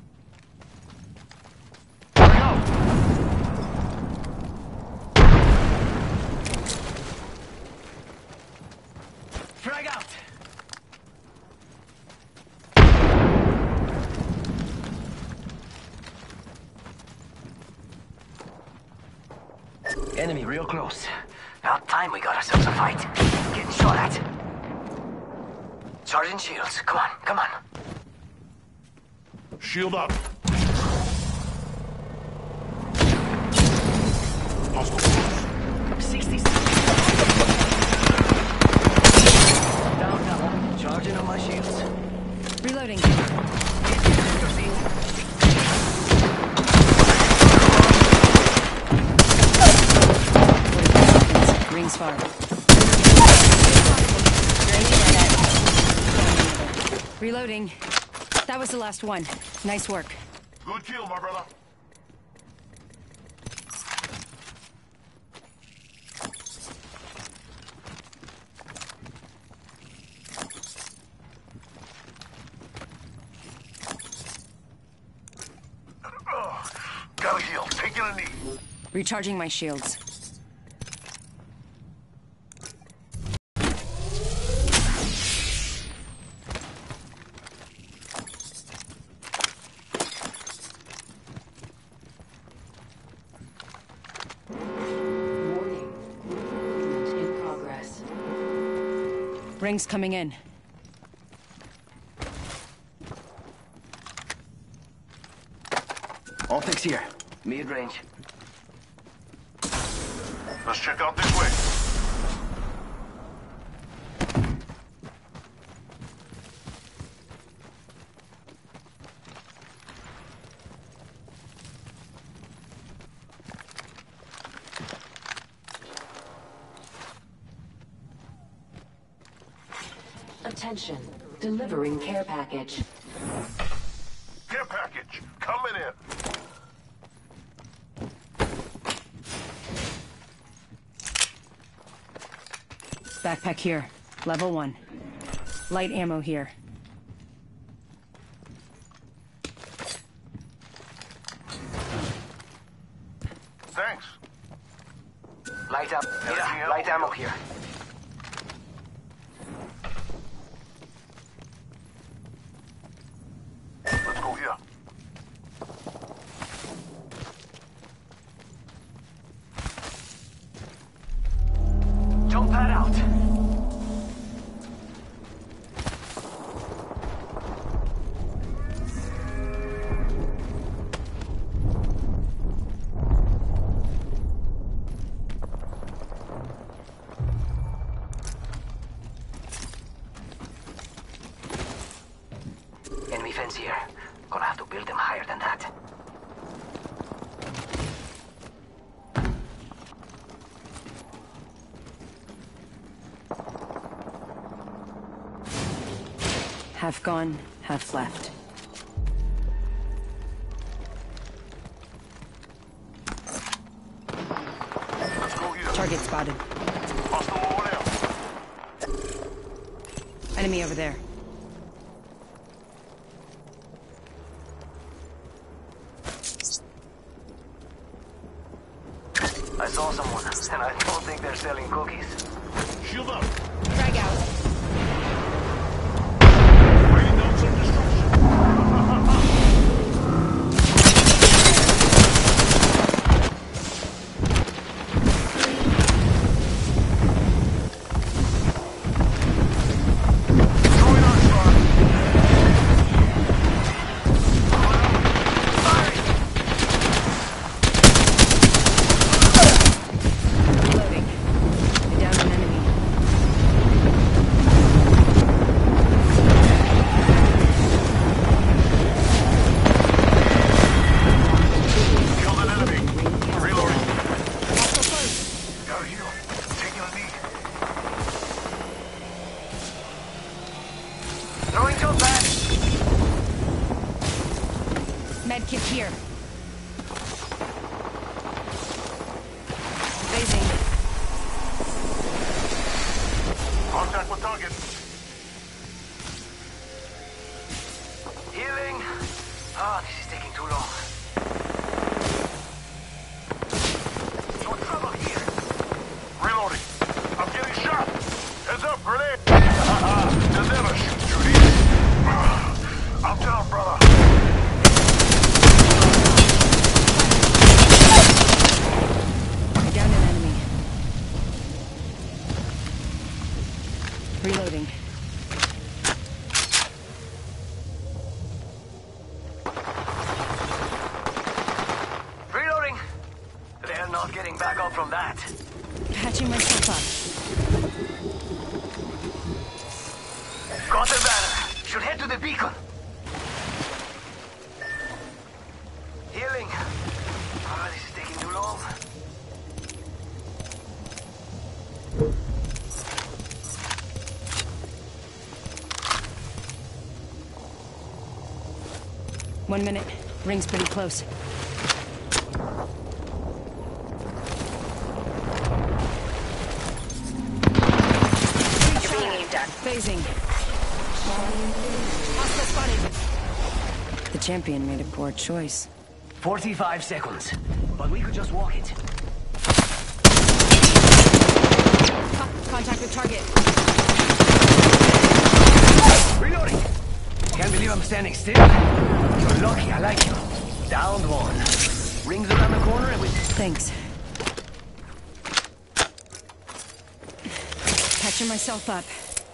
Frag out. Enemy real close. About time we got ourselves a fight. Getting shot at. Charging shields. Come on, come on. Shield up. Hostile close. 60 Down. Charging on my shields. Reloading. Rings far. Reloading. That was the last one. Nice work. Good kill, my brother. Gotta heal. Taking a knee. Recharging my shields. Warning. Movement in progress. Rings coming in. Optics here. Mid-range. Let's check out this way. Attention. Delivering care package. Care package. Coming in. Backpack here. Level 1. Light ammo here. Thanks. Light up. Yeah, light ammo here. Let's go here. Jump pad out. Enemy fence here. Gonna have to build them higher than that. Half gone, half left. Let's go here. Target spotted. Hostile over there. Enemy over there. I saw someone, and I don't think they're selling cookies. Shield up. Drag out. Raining down some destruction. Throwing on shot. Reloading. I downed an enemy. Killed an enemy. Reloading. Gotta heal. Taking a knee. Throwing jump pad. Medkit here. Phasing. Contact with target. Healing. Ah, this is taking too long. No trouble here. Reloading. I'm getting shot. Heads up, grenade. They'll never shoot through these. I'm down, brother. I downed an enemy. Reloading. Reloading. They're not getting back up from that. Patching myself up. Got the banner. Should head to the beacon. Healing. Ah, this is taking too long. One minute. Ring's pretty close. You're being aimed at. Phasing. Hostile spotted. The champion made a poor choice. 45 seconds. But we could just walk it. Contact with target. Reloading. Can't believe I'm standing still. You're lucky, I like you. Downed one. Rings around the corner and we... Thanks. Patching myself up.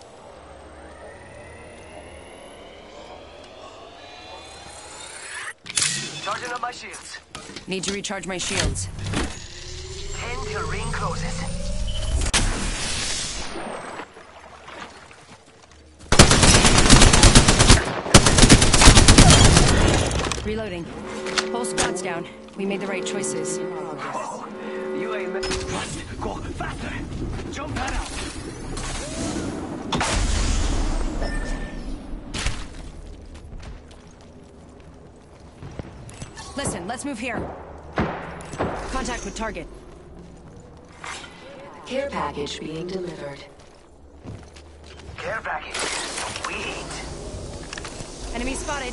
Charging up my shields. Need to recharge my shields. 10 till ring closes. Reloading. Whole squad's down. We made the right choices. Oh, you ain't... Go faster. Jump that out. Listen, let's move here. Contact with target. Care package being delivered. Care package. Enemy spotted.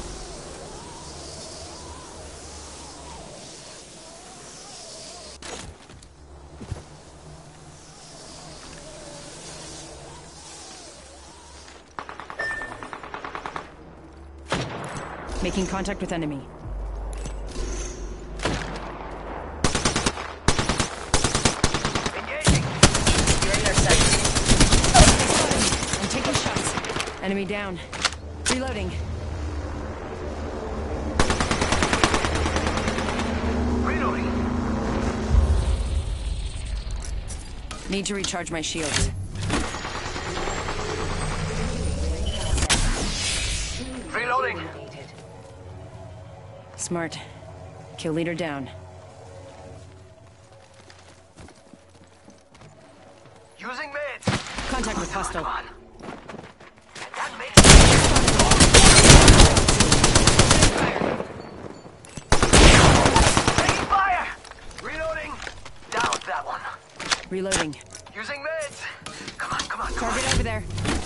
Making contact with enemy. Engaging. You're in their sight. I'm taking shots. Enemy down. Reloading. Reloading. Need to recharge my shields. Reloading. Smart. Kill leader down. Using meds. Contact with hostile. Come on. And that makes taking fire. Reloading. Down that one. Reloading. Using meds. Come on, come on, come Target over there.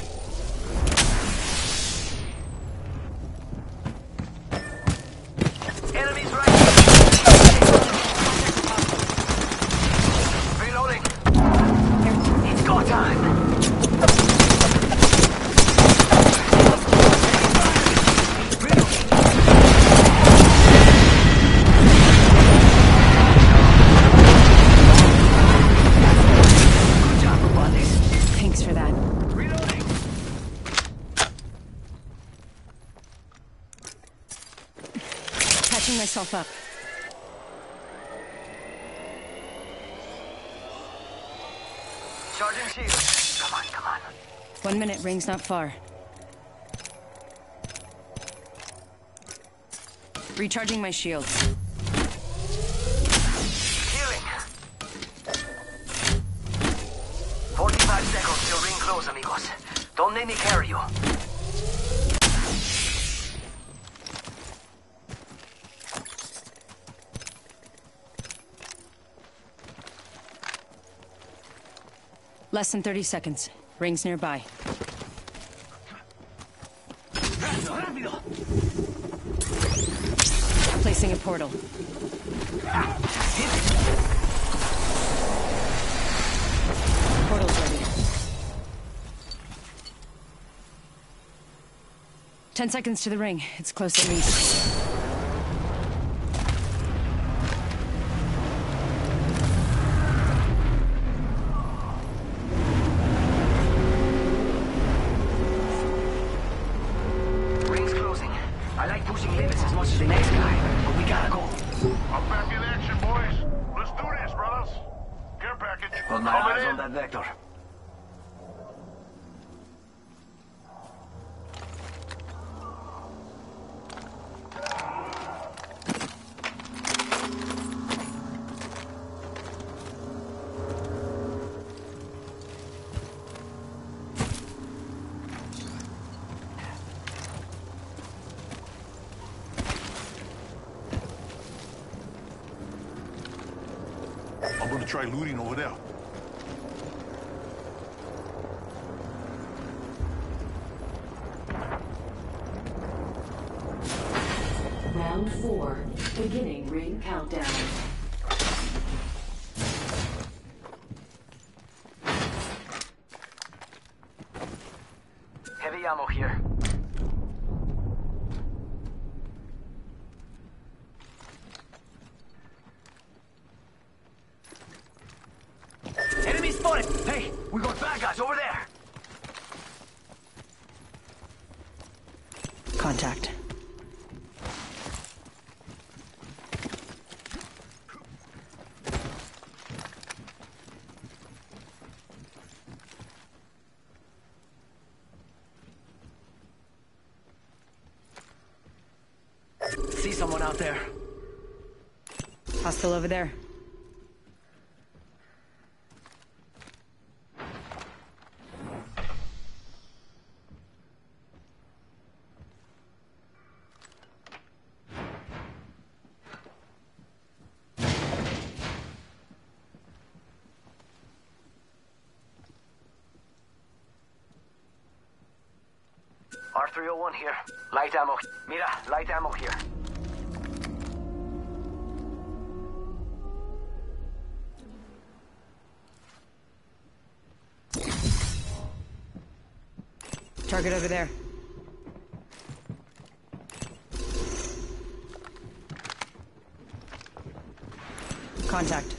on. Enemies right. Reloading. It's go time. Good job, Robotics. Thanks for that. Reloading. Patching myself up. Charging shield. Come on, come on. 1 minute, ring's not far. Recharging my shields. Healing. 45 seconds till ring close, amigos. Don't let me carry you. Less than 30 seconds. Ring's nearby. Placing a portal. Portal's ready. 10 seconds to the ring. It's close at least. Ring's closing. I like pushing limits as much as the next guy, but we gotta go. I'm back in action, boys. Let's do this, brothers. Care package. Got my Coming eyes in. on that vector. I'm gonna try looting over there. Round 4. Beginning ring countdown. Heavy ammo here. Enemy spotted! Hey, we got bad guys over there! Contact. See someone out there. Hostile over there. 301 here. Light ammo. Mira, light ammo here. Target over there. Contact.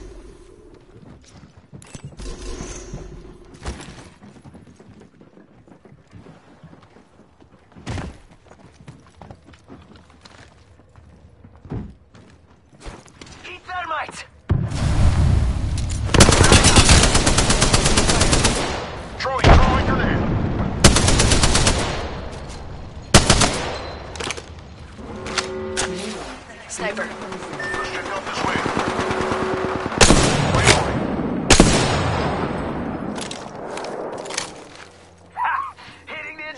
Eat thermite! Throwing grenade. Sniper. Let's check out this way. Reloading. Ha! Hitting it!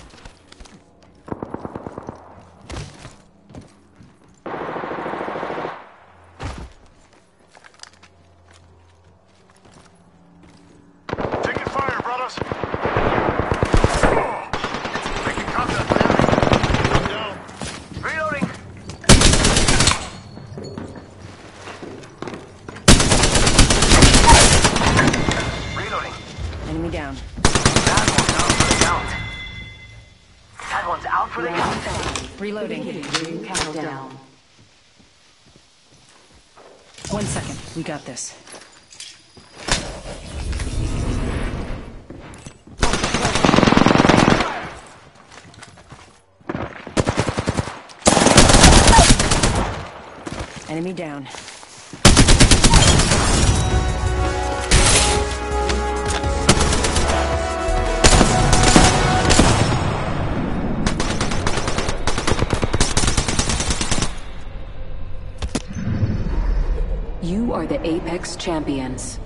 Taking fire, brothers. Making contact with enemy. I'm down. Reloading! Reloading. Enemy down. That one's out for the count. That one's out for the count. Reloading. Ring countdown. 1 second. We got this. Enemy down. You are the Apex Champions.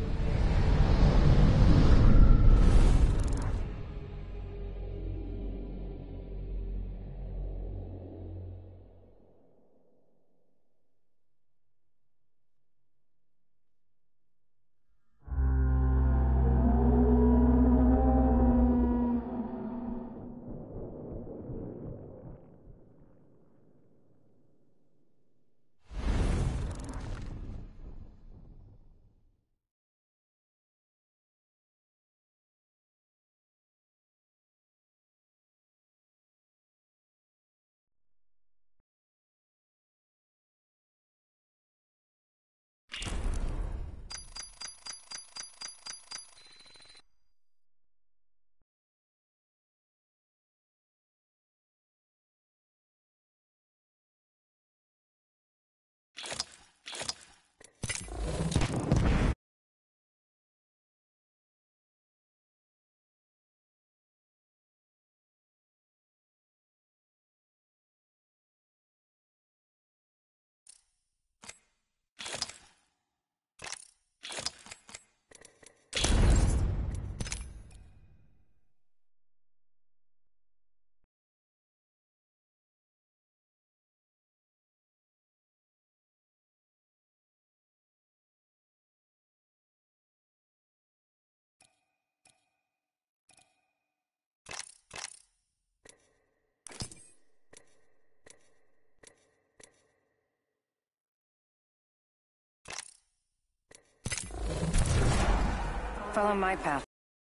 Follow my path.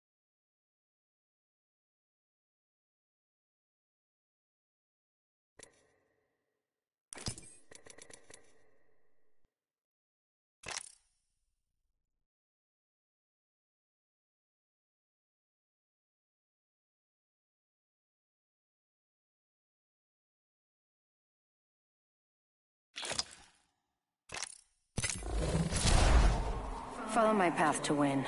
Follow my path to win.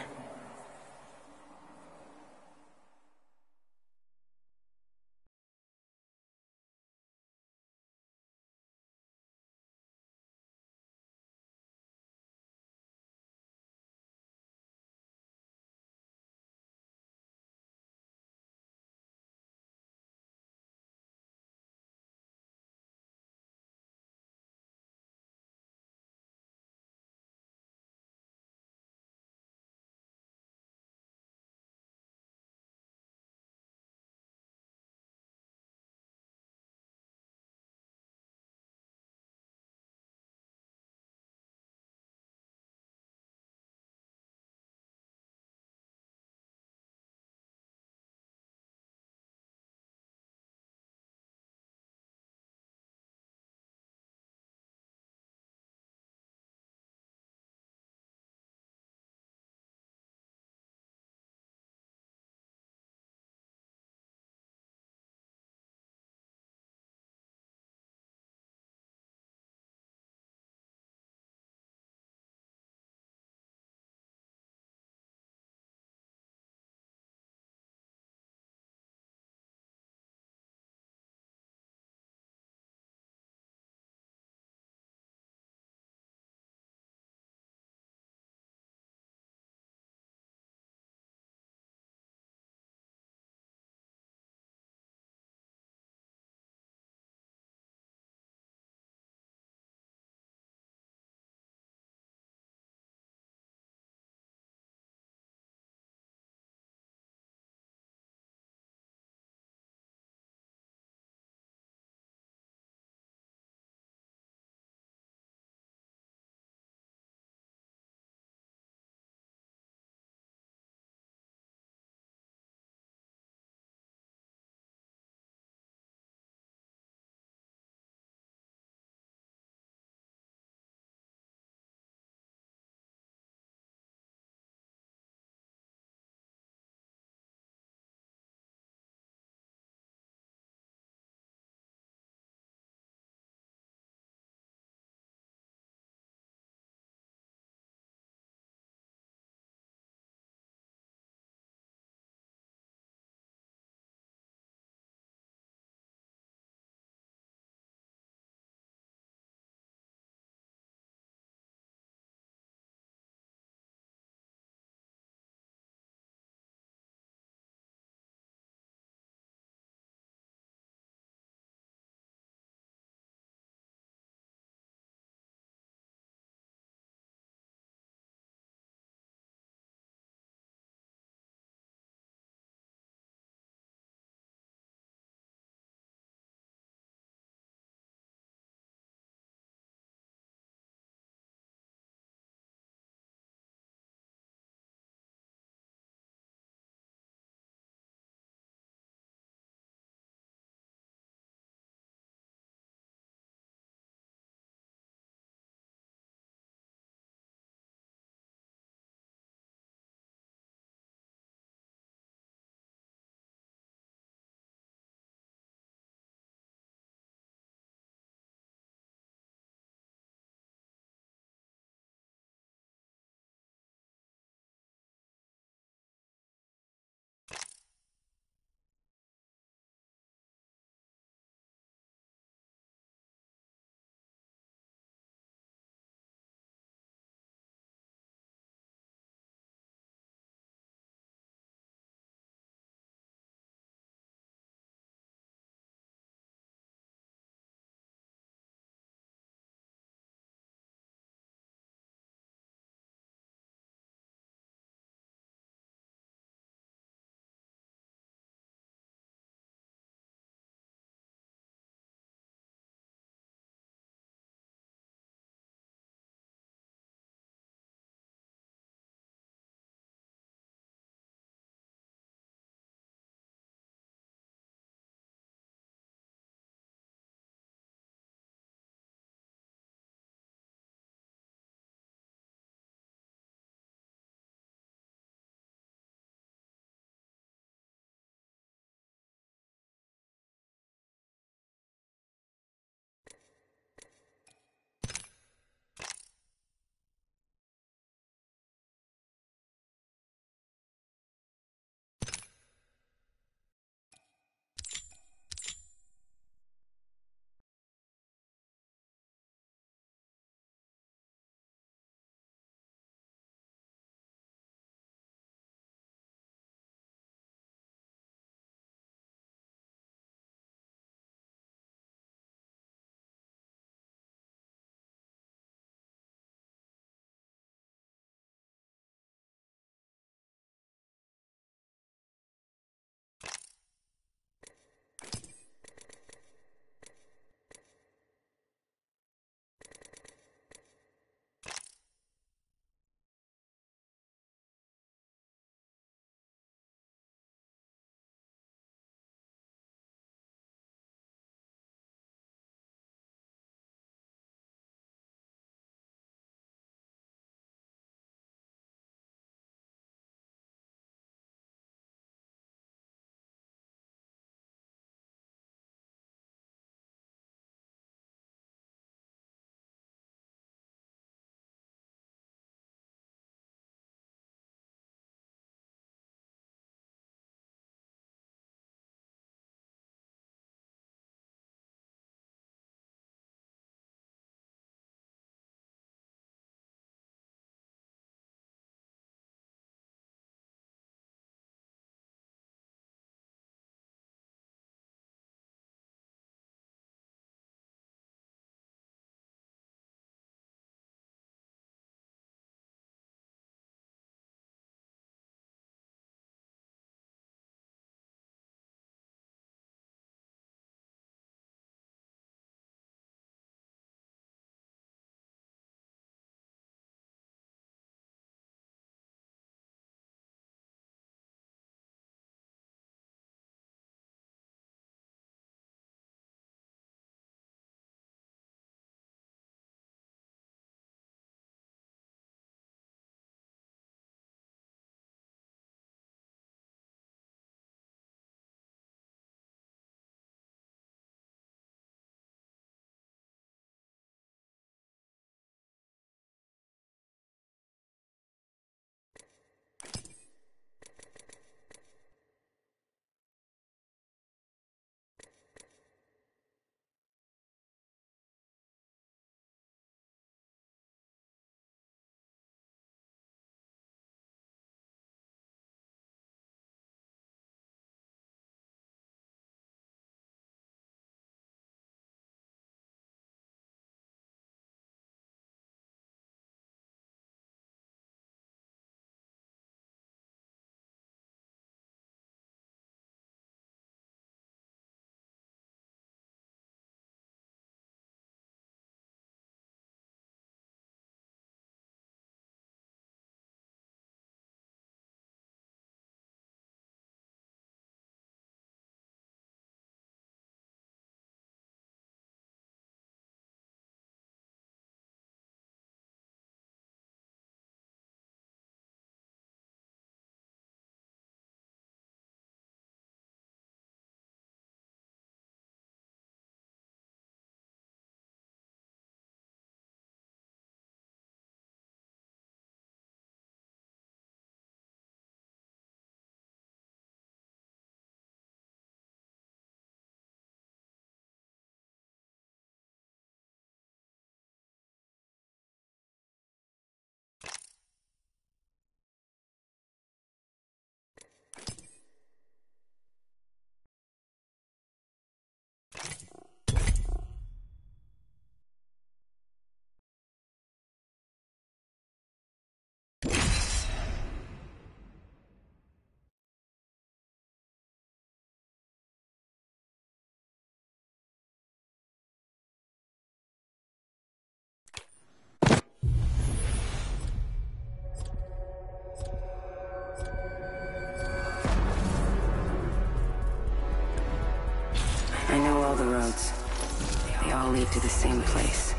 the roads. They all lead to the same place.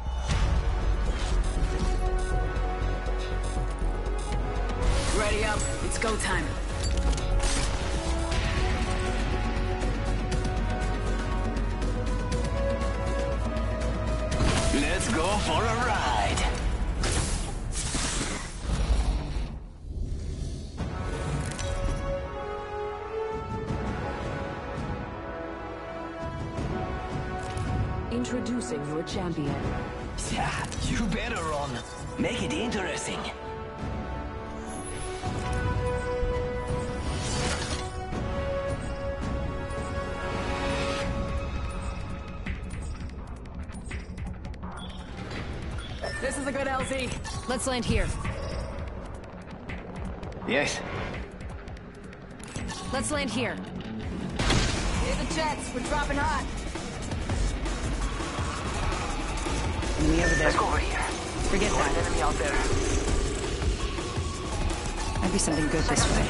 Ready up. It's go time. Let's go for a ride. Introducing your champion. Yeah, you better run. Make it interesting. This is a good LZ. Let's land here. Yes. Let's land here. Here's the jets. We're dropping hot. Enemy over there. Let's go over here. Forget that. Enemy out there. Might be something good this way.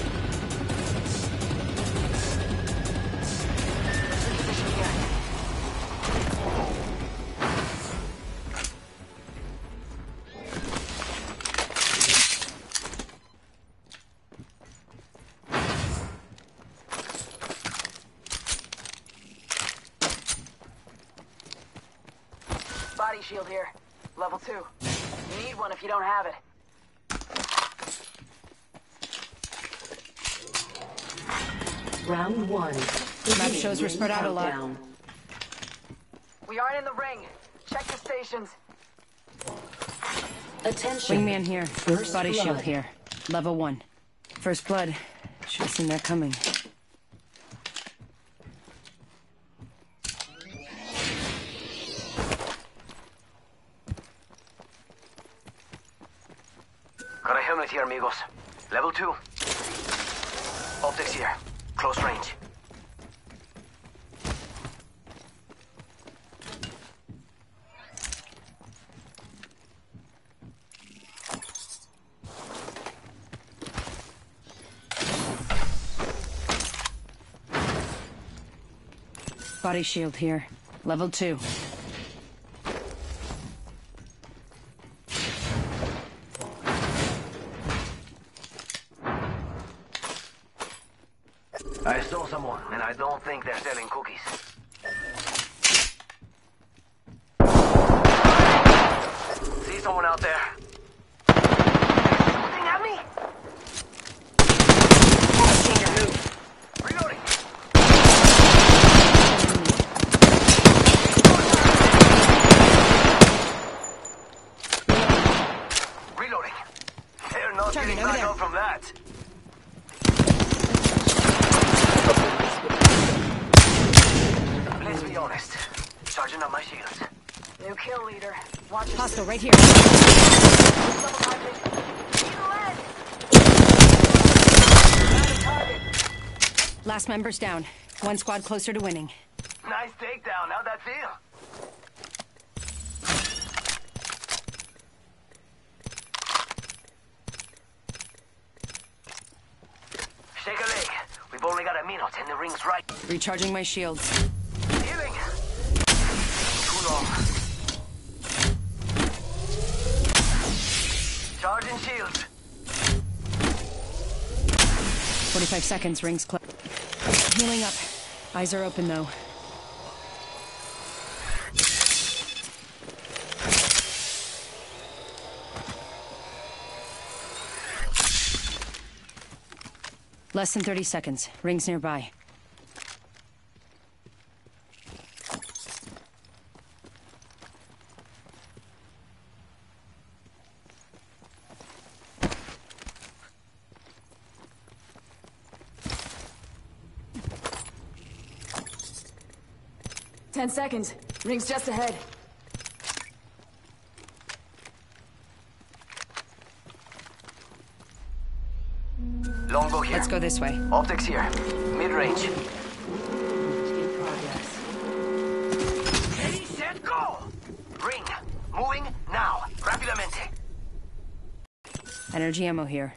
Body shield here. Level 2. You need one if you don't have it. Round 1. Map shows we're spread out a lot. Countdown. We aren't in the ring. Check your stations. Attention. Wingman here. First Body shield blood. here. Level 1. First blood. Should have seen that coming. Got a helmet here, amigos. Level 2. Optics here. Close range. Body shield here. Level 2. I saw someone, and I don't think they're selling cookies. See someone out there? Shooting at me? Reloading. Reloading. They're not Target getting over back there. up from that. Let's be honest. Charging up my shields. New kill leader. Watch your Hostile right here. double target. Target. Last member's down. One squad closer to winning. Nice takedown. How'd that feel? Shake a leg. We've only got a minute and the ring's right. Recharging my shields. Healing. Too long. Charging shields. 45 seconds. Rings close. Healing up. Eyes are open though. Less than 30 seconds. Rings nearby. Ten seconds. Ring's just ahead. Longbow here. Let's go this way. Optics here. Mid-range. In progress. Ready, set, go! Ring. Moving now. Rapidamente. Energy ammo here.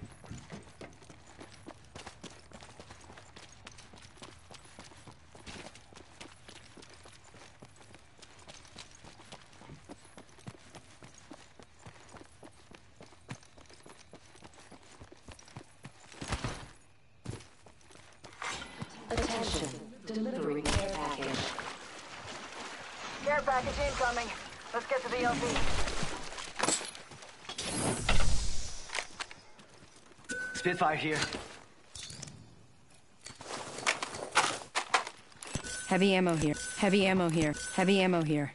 Attention, delivering care package. Care package incoming. Let's get to the LZ. Spitfire here. Heavy ammo here. Heavy ammo here. Heavy ammo here.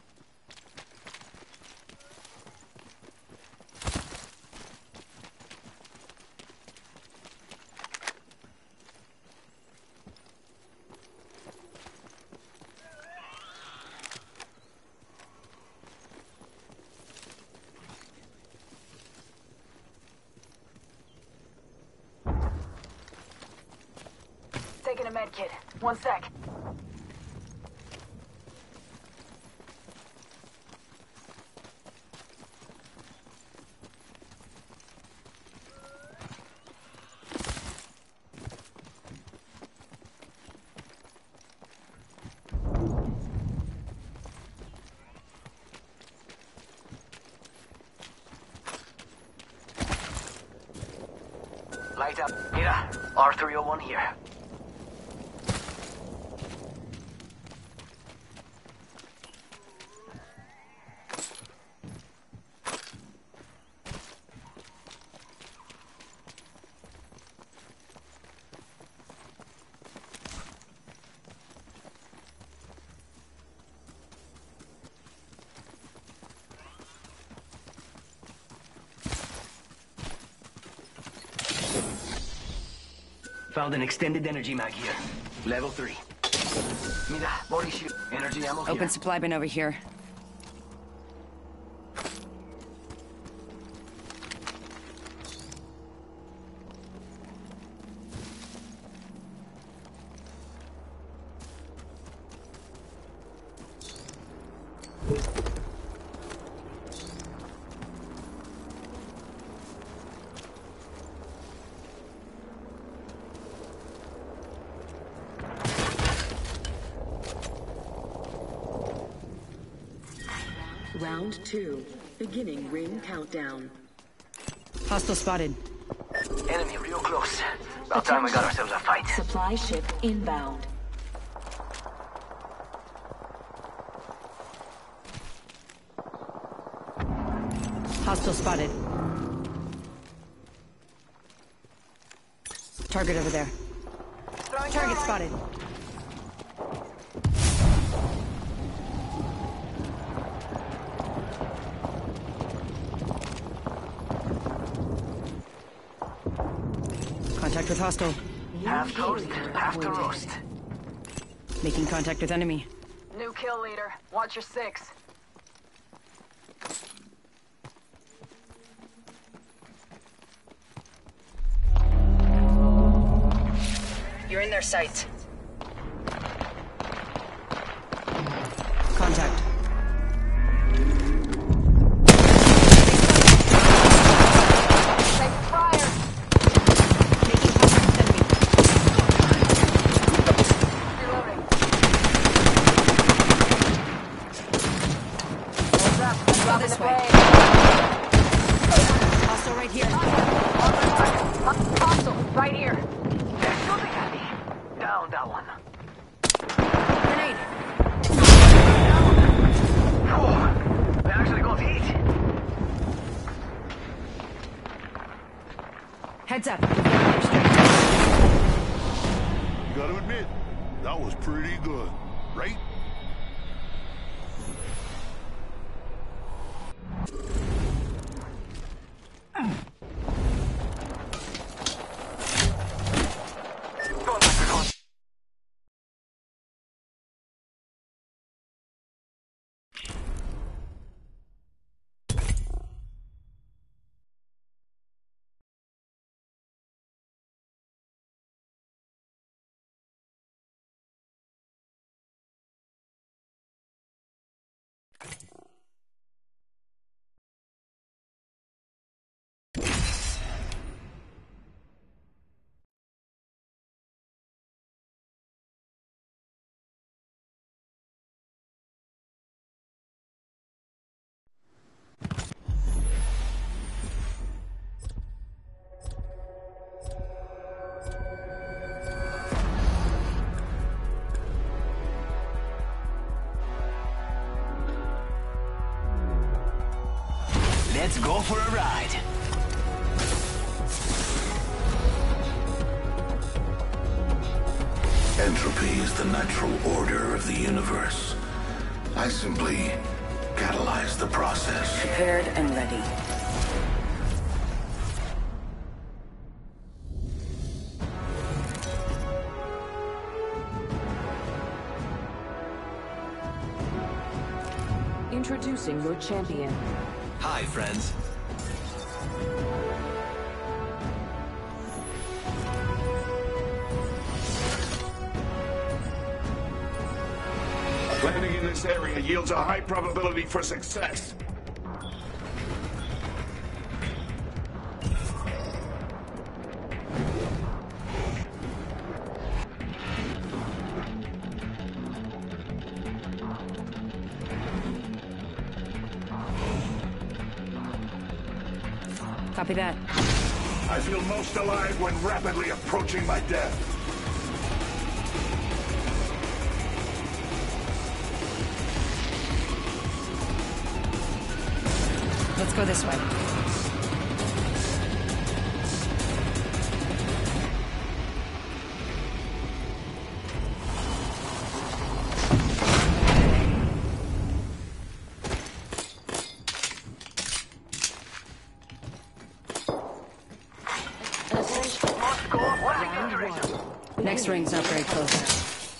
Taking a med kit. 1 sec. Light up. Mira, R301 here. Found an extended energy mag here. Level 3. Mira, body shield. Energy ammo here. Open supply bin over here. Round 2. Beginning ring countdown. Hostile spotted. Enemy real close. About time we got ourselves a fight. Supply ship inbound. Hostile spotted. Target over there. Target spotted. Contact with hostile. Half toast, half to roast. Making contact with enemy. New kill leader. Watch your 6. You're in their sights. Contact. Take fire. Making contact with enemy. Reloading. Heads up. I'm dropping this the way. blade. Hostile right here. Hostile. Right here. They're shooting at me. Down that one. Grenade. Whew. They actually got hit. Heads up. Gotta admit, that was pretty good, right? Let's go for a ride. Entropy is the natural order of the universe. I simply catalyze the process. Prepared and ready. Introducing your champion. Hi, friends. Landing in this area yields a high probability for success. Copy that. I feel most alive when rapidly approaching my death. Let's go this way. Next ring's not very close.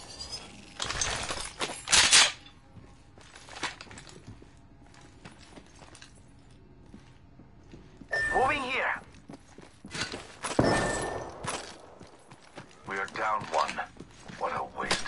Moving here. We are down one. What a waste.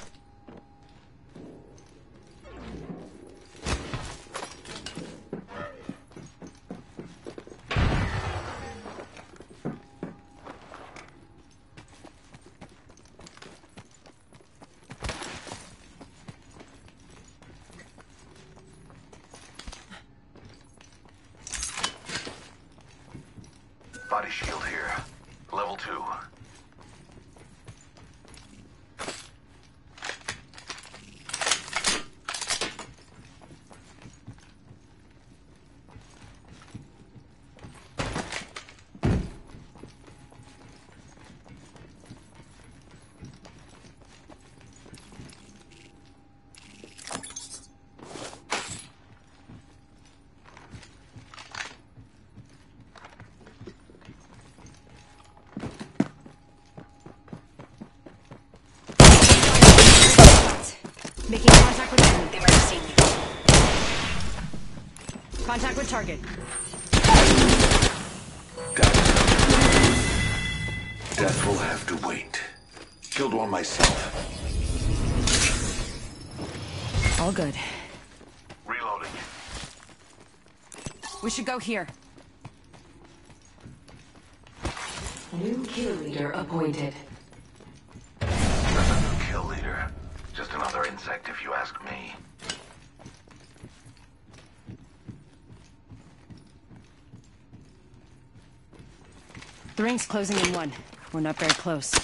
Body shield here. Level 2. Making contact with enemy. Emergency. Contact with target. Death will have to wait. Killed one myself. All good. Reloading. We should go here. New kill leader appointed. That's a new kill leader. Just another insect if you ask me. The ring's closing in 1. We're not very close.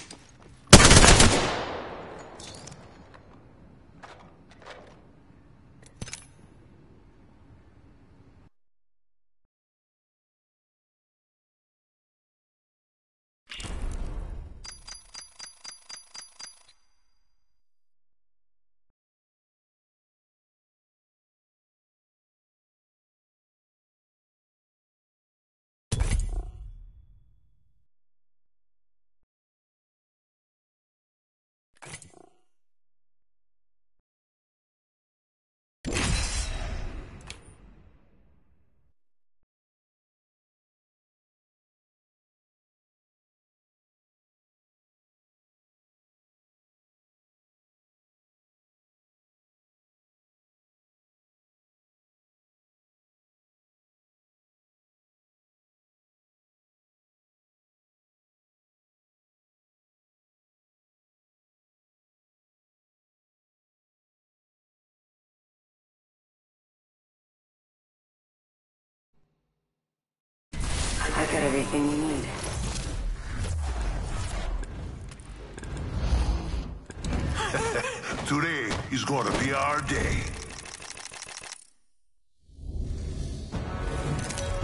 I got everything you need. Today is gonna be our day.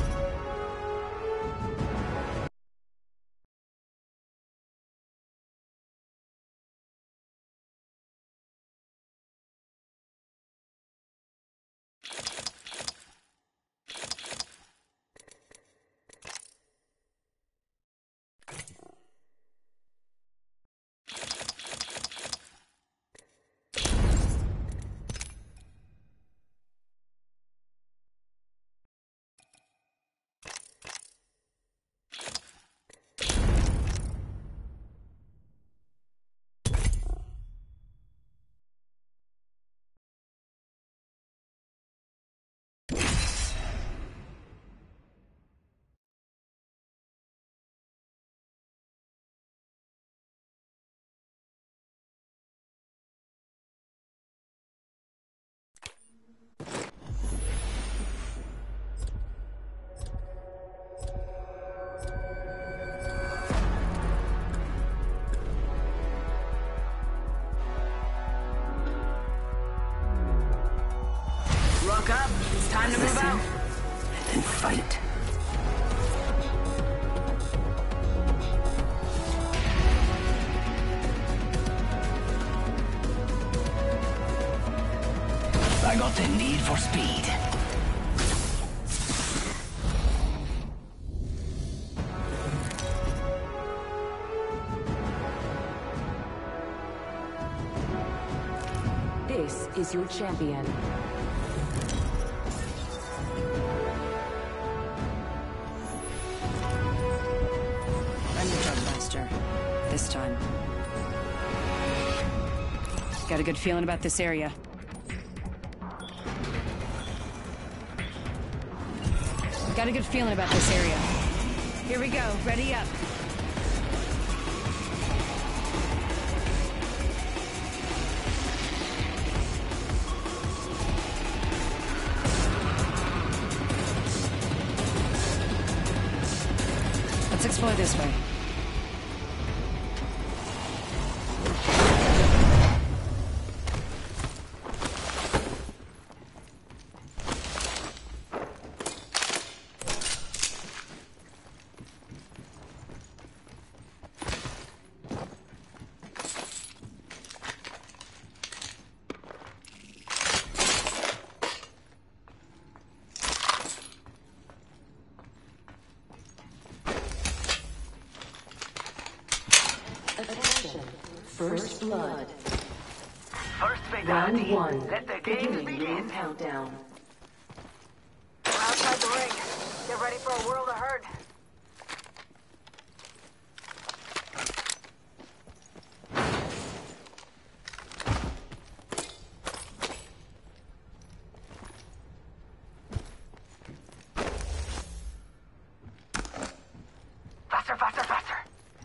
Look up. It's time to move out. And fight. I got the need for speed. This is your champion. I'm the drug master. This time. Got a good feeling about this area. Got a good feeling about this area. Here we go. Ready up. Let's explore this way. Attention. First blood. First Round fatality. 1. Let the games Beginning begin. your countdown. We're outside the ring. Get ready for a world of hurt. Faster, faster, faster.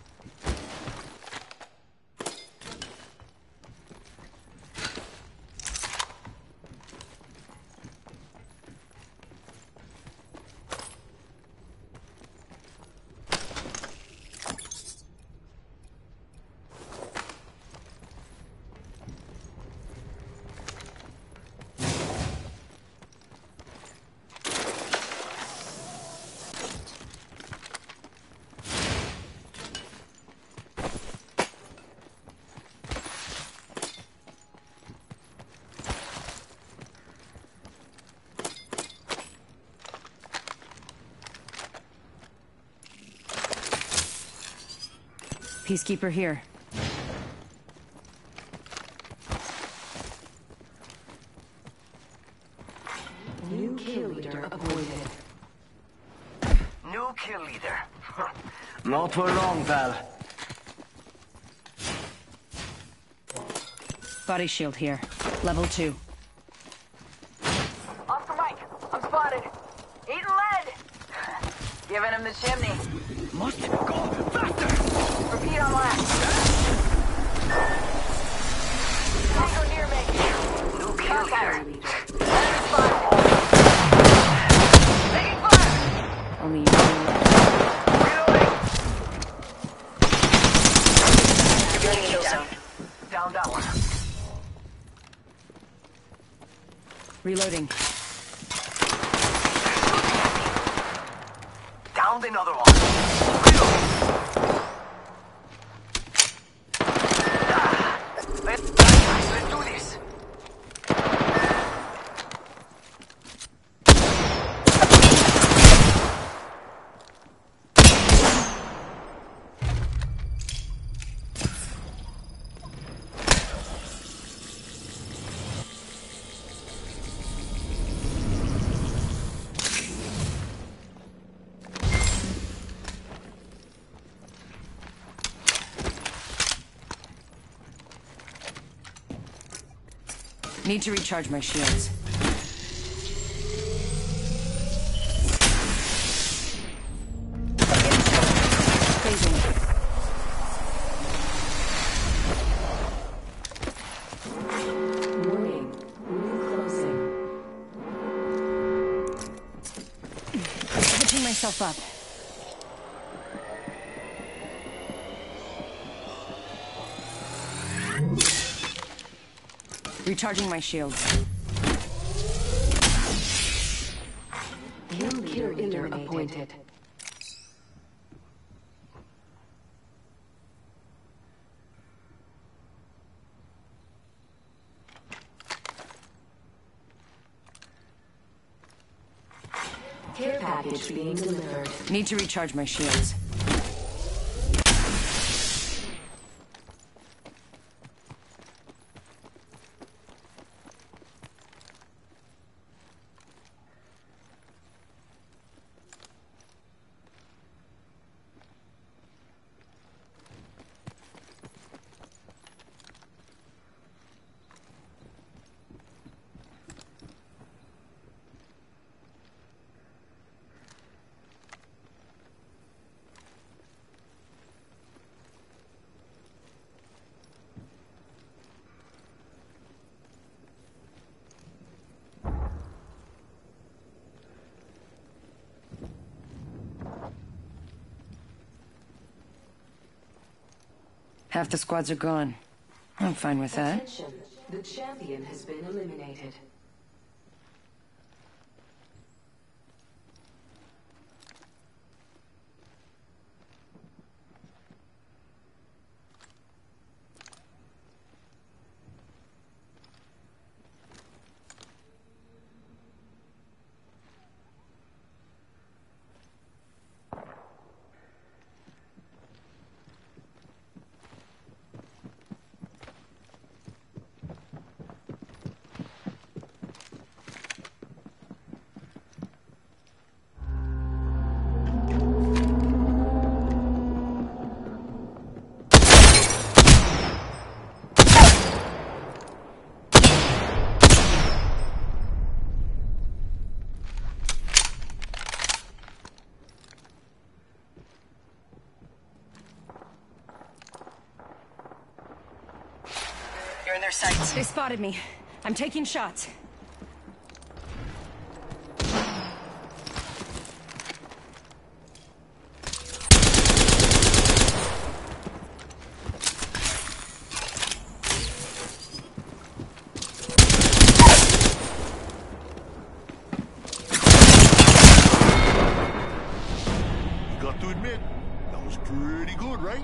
Peacekeeper here. New kill leader appointed. New kill leader. Not for long, pal. Body shield here. Level 2. Off the mic. I'm spotted. Eating lead. Giving him the chimney. Must go faster. Repeat on last. Tango near me. New kill leader. Enemy spotted. Taking fire. Only you. Reloading. Kill zone. Down that one. Reloading. Downed another one. Reloading. Let's do this. Need to recharge my shields. Phasing. Warning. Ring closing. Pitching myself up. Recharging my shields. appointed. Care package being delivered. Need to recharge my shields. Half the squads are gone. I'm fine with that. Attention, the champion has been eliminated. You're in their sights. They spotted me. I'm taking shots. Got to admit, that was pretty good, right?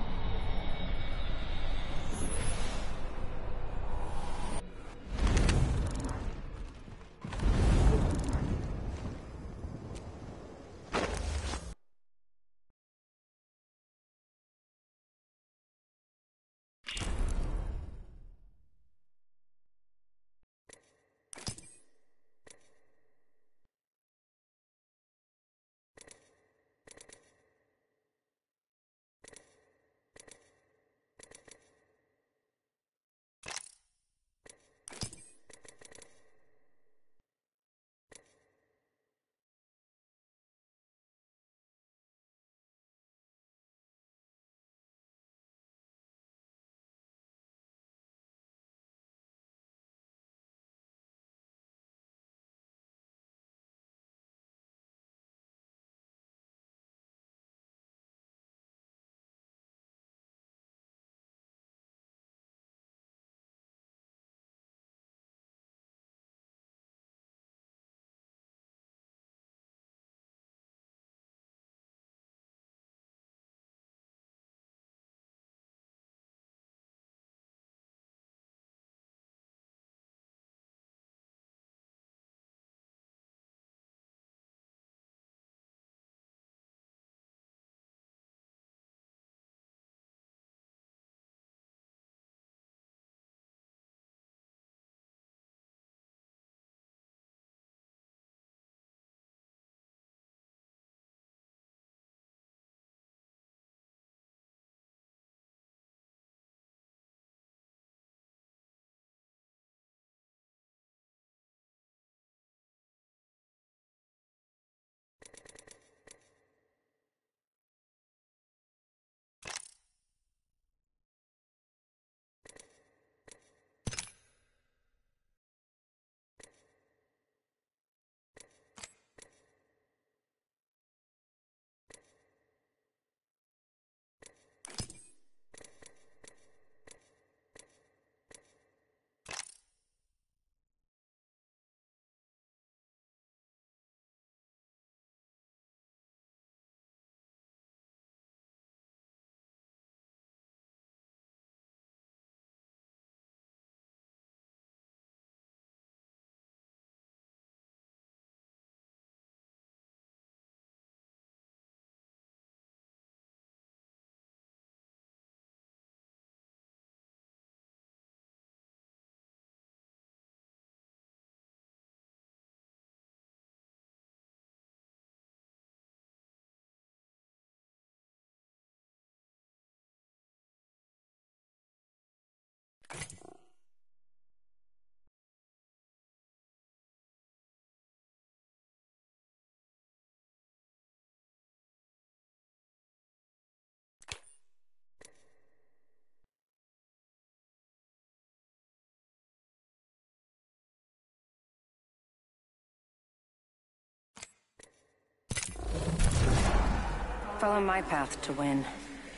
Follow my path to win.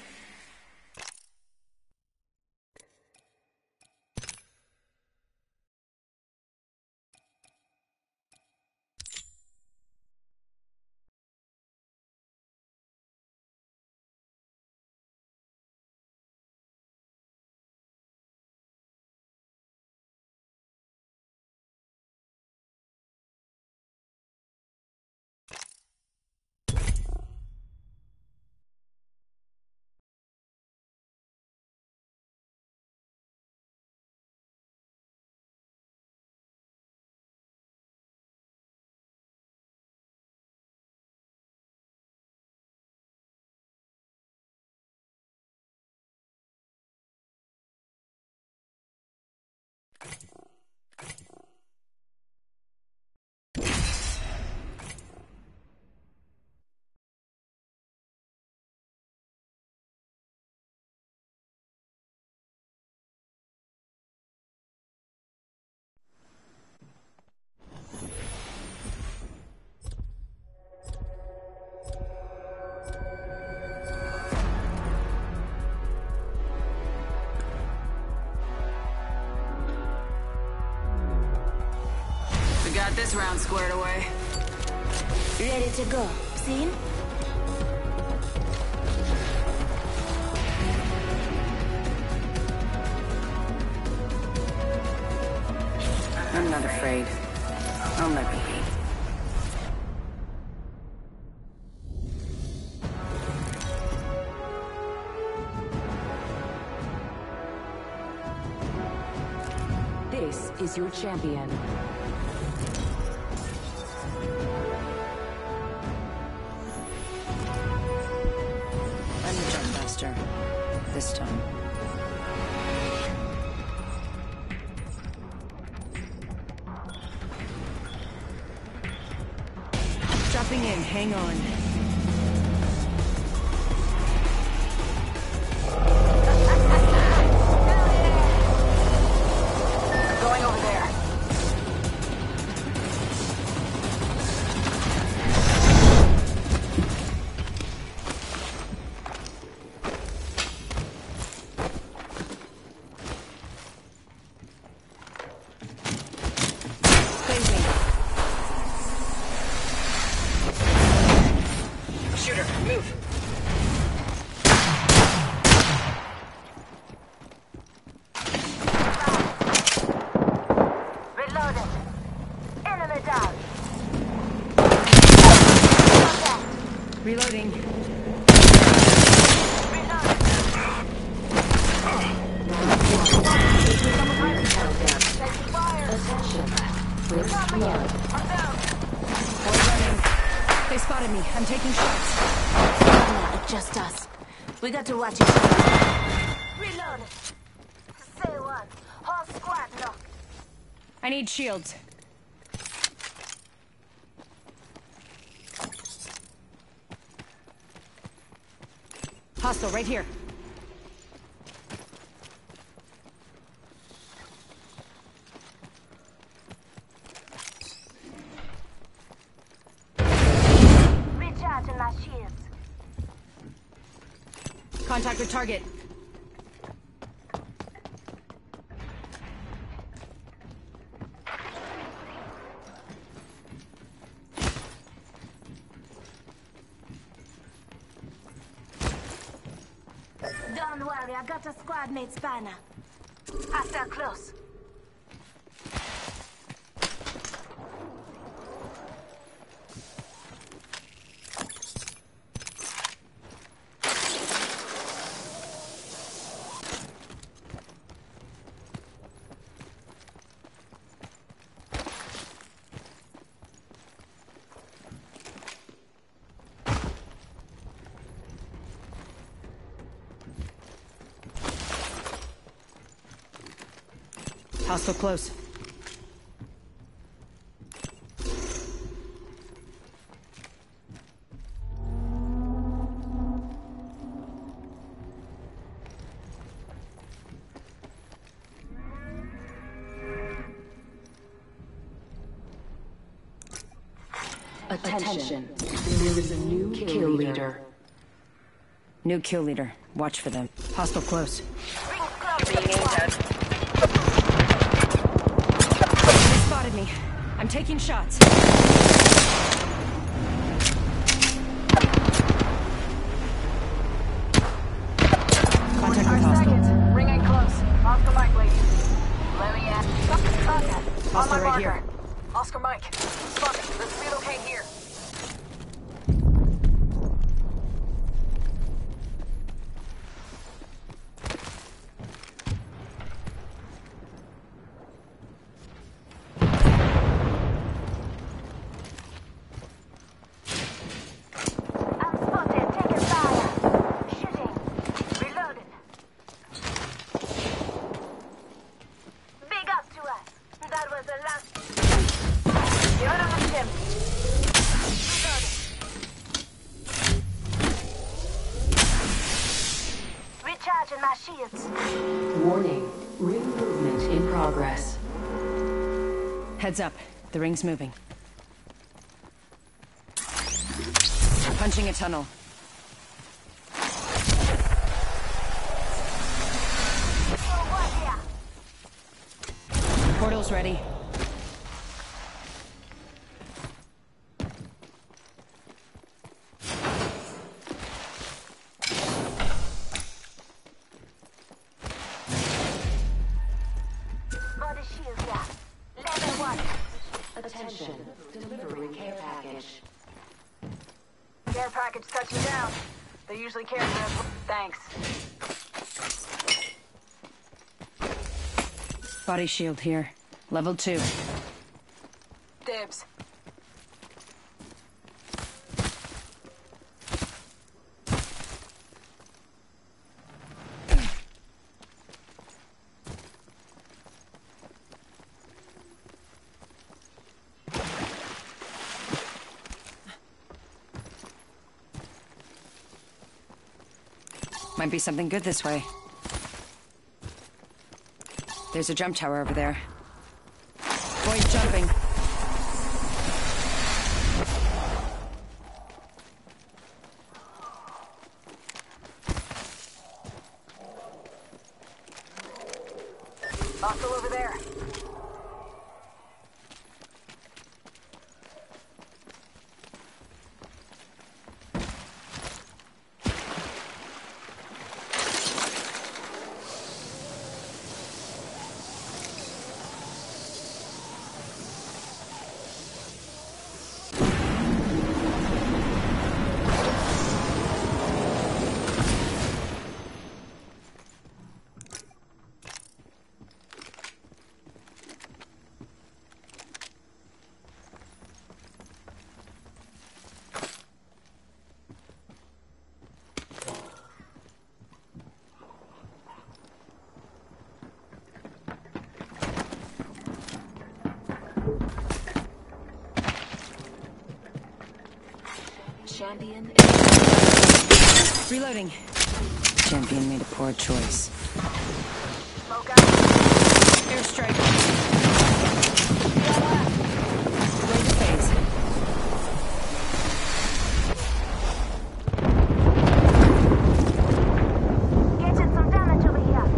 Got this round squared away. Ready to go. Seen? I'm not afraid. I'll never be. This is your champion. I'm the jump master. This time. Dropping in, hang on. Going over there. Shooter, move. Reloaded. Enemy down. Reloading. They spotted me. I'm taking shots. It's just us. We got to watch each other. Reloaded. Say one. Whole squad locked. I need shields. Hostile right here. Recharging my shields. Contact with target. Don't worry, I got a squad mate spanner. Hostile close. Hostile close. Attention. There is a new kill leader. New kill leader. Watch for them. Hostile close. Being aimed at. They spotted me. I'm taking shots. Contact with hostile. Ring ain't close. Oscar Mike, ladies. Let me ask. Contact. On my Hostile right marker. here. Oscar Mike. Fuck it. Let's relocate here. I'm spotted. Taking fire. Shooting. Reloading. Big up to us. That was the last. Give it up, Tim. Reloading. Recharging my shields. Warning. Ring movement in progress. Heads up. The ring's moving. Punching a tunnel. Portal's ready. Body shield, yeah. Level 1. Attention. Delivering care package. Care package touching down. They usually carry us. Thanks. Body shield here. Level 2. Dibs. Might be something good this way. There's a jump tower over there. Boys jumping. Hostile over there. Champion. Reloading. Champion made a poor choice. Smoke out. Airstrike. Load the phase. Getting some damage over here.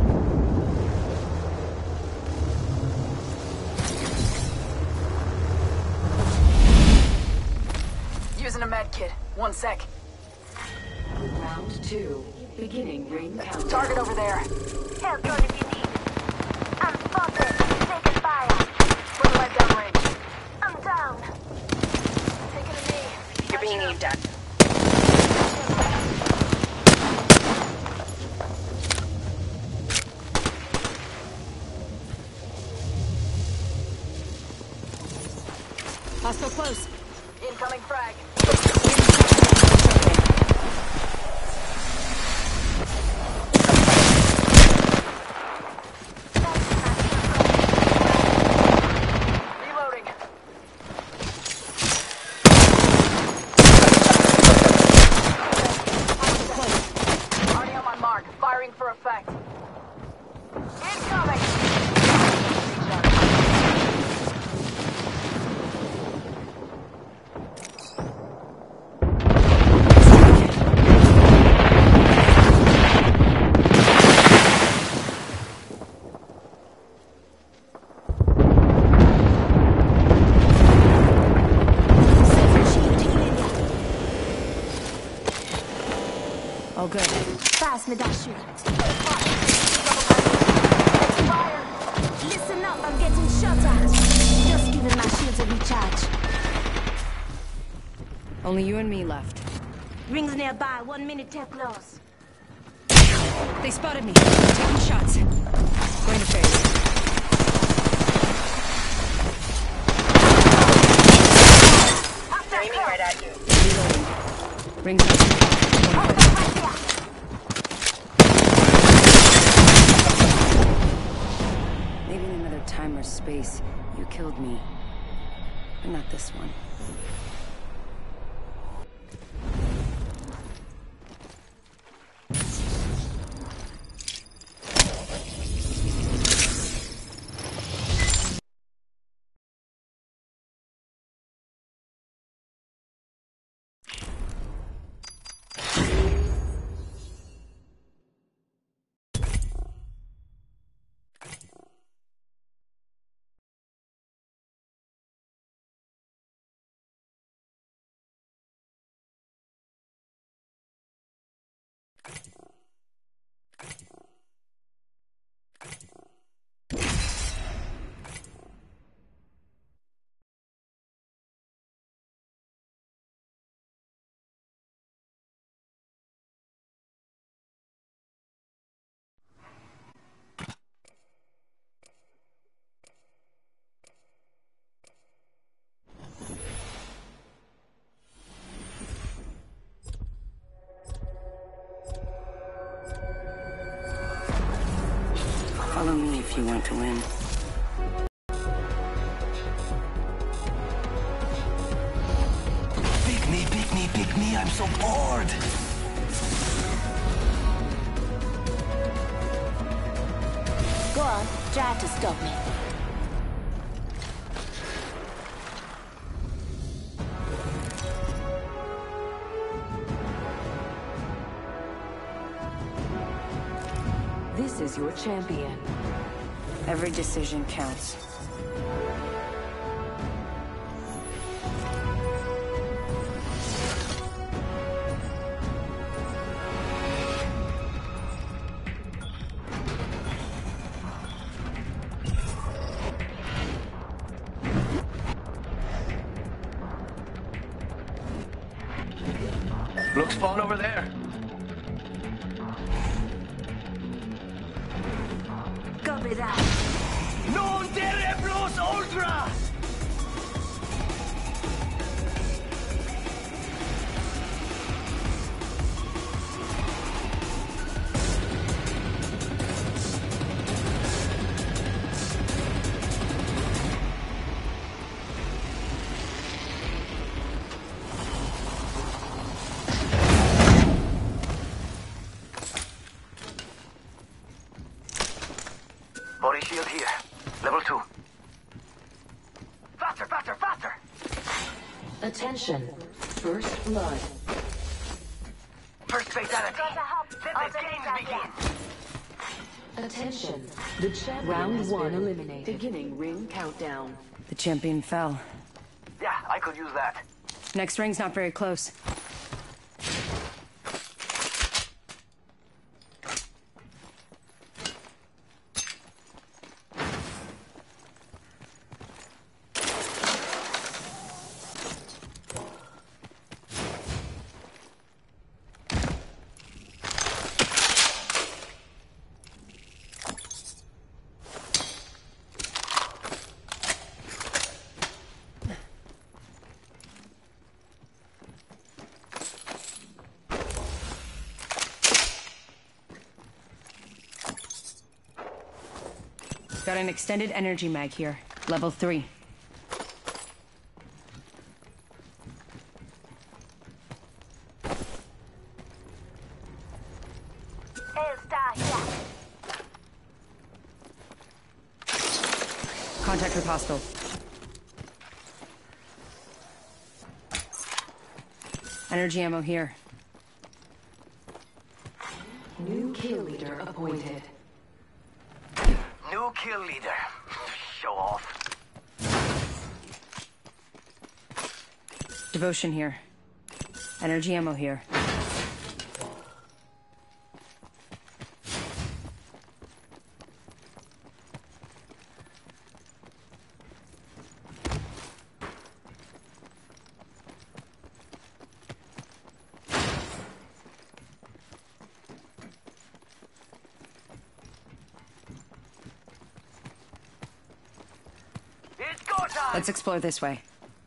Using a med kit. 1 sec. Round 2. Beginning ring countdown. Target over there. Help gun if you need. I'm spotted. Taking fire. Put the light down range. I'm down. Taking a knee. You're being aimed at. Hostile close. Incoming frag. Reloading. Already on my mark. Firing for effect. Incoming. good. Pass me that shit. Fire! Listen up, I'm getting shot at. Just giving my shields a recharge. Only you and me left. Rings nearby, 1 minute till close. They spotted me. Taking shots. Going to face. Aiming right at you. Reloading. Rings up. Maybe in another time or space, you killed me. But not this one. Follow me if you want to win. Pick me, I'm so bored! Go on, try to stop me. This is your champion. Every decision counts. Looks fun over there. Copy that. Non Terebros Ultra! Body shield here. Level 2. Faster, faster, faster! Attention. First blood. First fatality. Gotta help. Let the games begin. Attention. The champion Round 1 eliminated. Beginning ring countdown. The champion fell. Yeah, I could use that. Next ring's not very close. Got an extended energy mag here. Level 3. Star here. Contact with hostile. Energy ammo here. New kill leader appointed. New kill leader. Show off. Devotion here. Energy ammo here. Let's explore this way.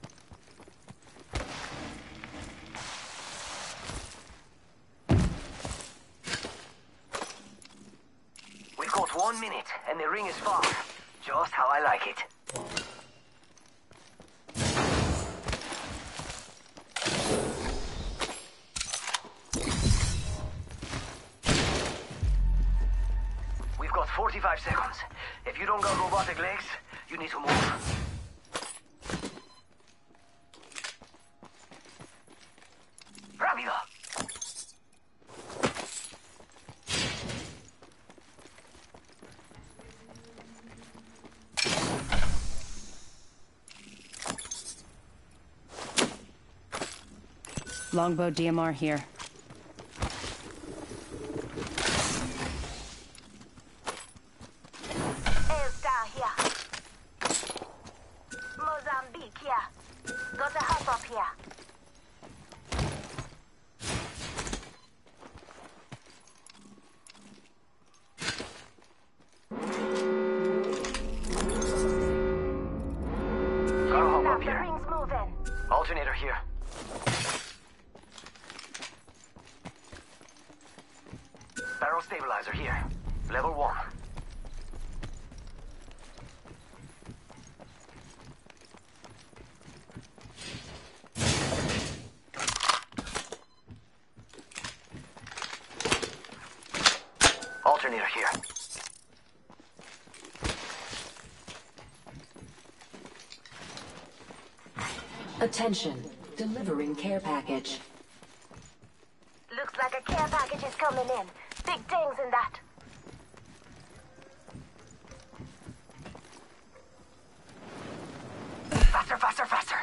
We've got 1 minute, and the ring is far. Just how I like it. We've got 45 seconds. If you don't got robotic legs, you need to move. Rápido! Longbow DMR here. Elstar here. Mozambique here. Got a hop up here. Got a hop up The here. ring's moving. Alternator here. Barrel stabilizer here. Level 1. Alternator here. Attention. Delivering care package. Looks like a care package is coming in. Big things in that. Faster, faster, faster!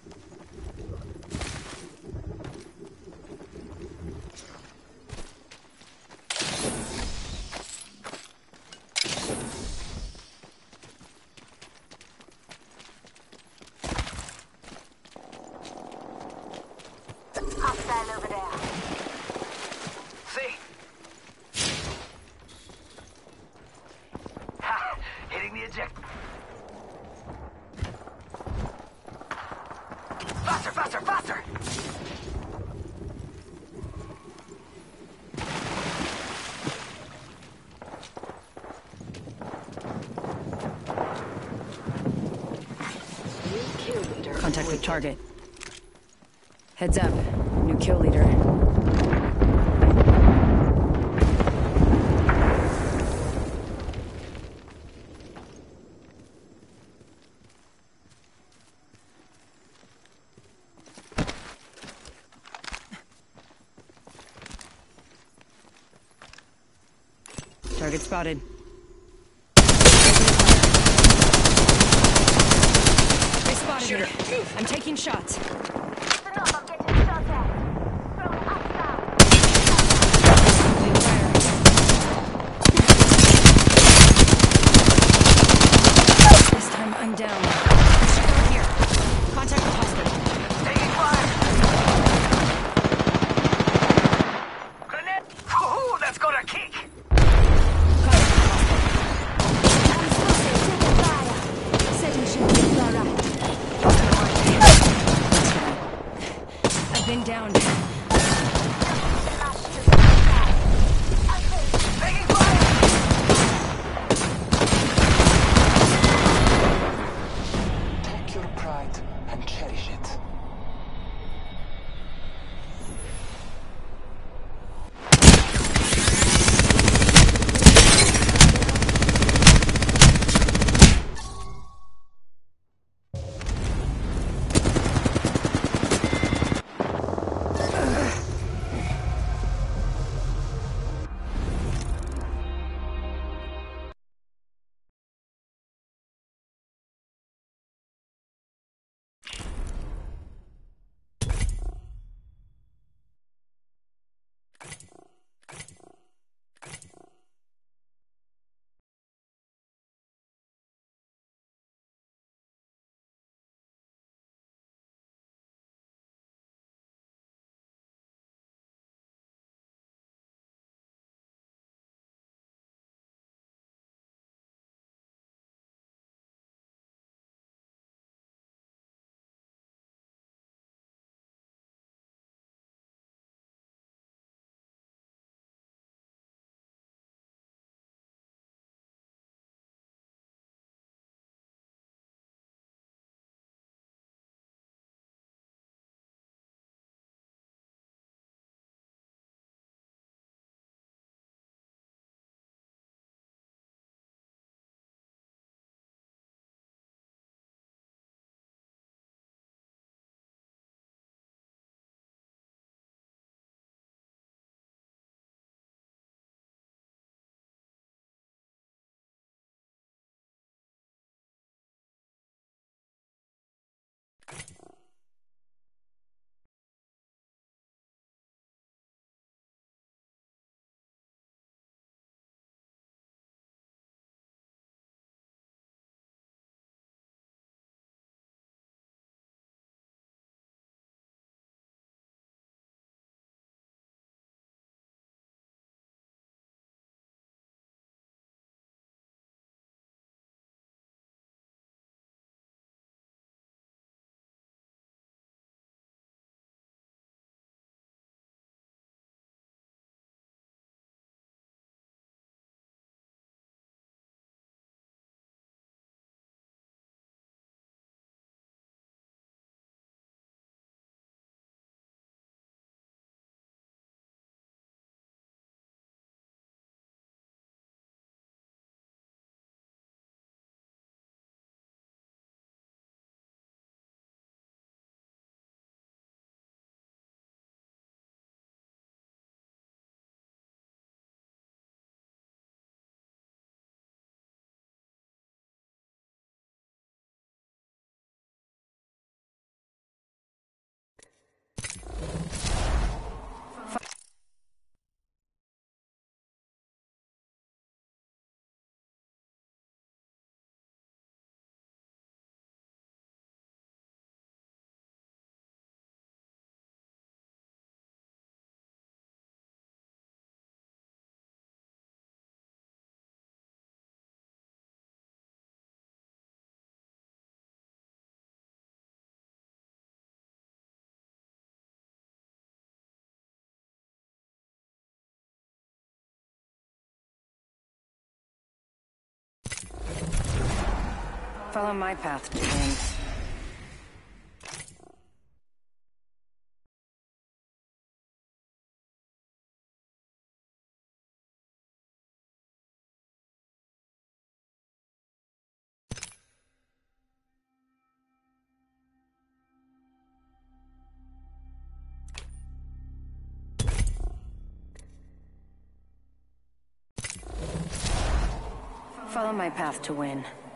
Hostile over there. See? Ha! Hitting the eject. Faster, faster, faster! New kill leader. Contact with target. Heads up. New kill leader. Target spotted. They spotted me. I'm taking shots. It's enough, I'm getting shot at. From uptown. Opening fire. This time I'm down. Secure here. Contact with hospital. Taking fire! Grenade! Ooh, that's gonna kick! Setting shield. All right. Follow my path to win. Follow my path to win.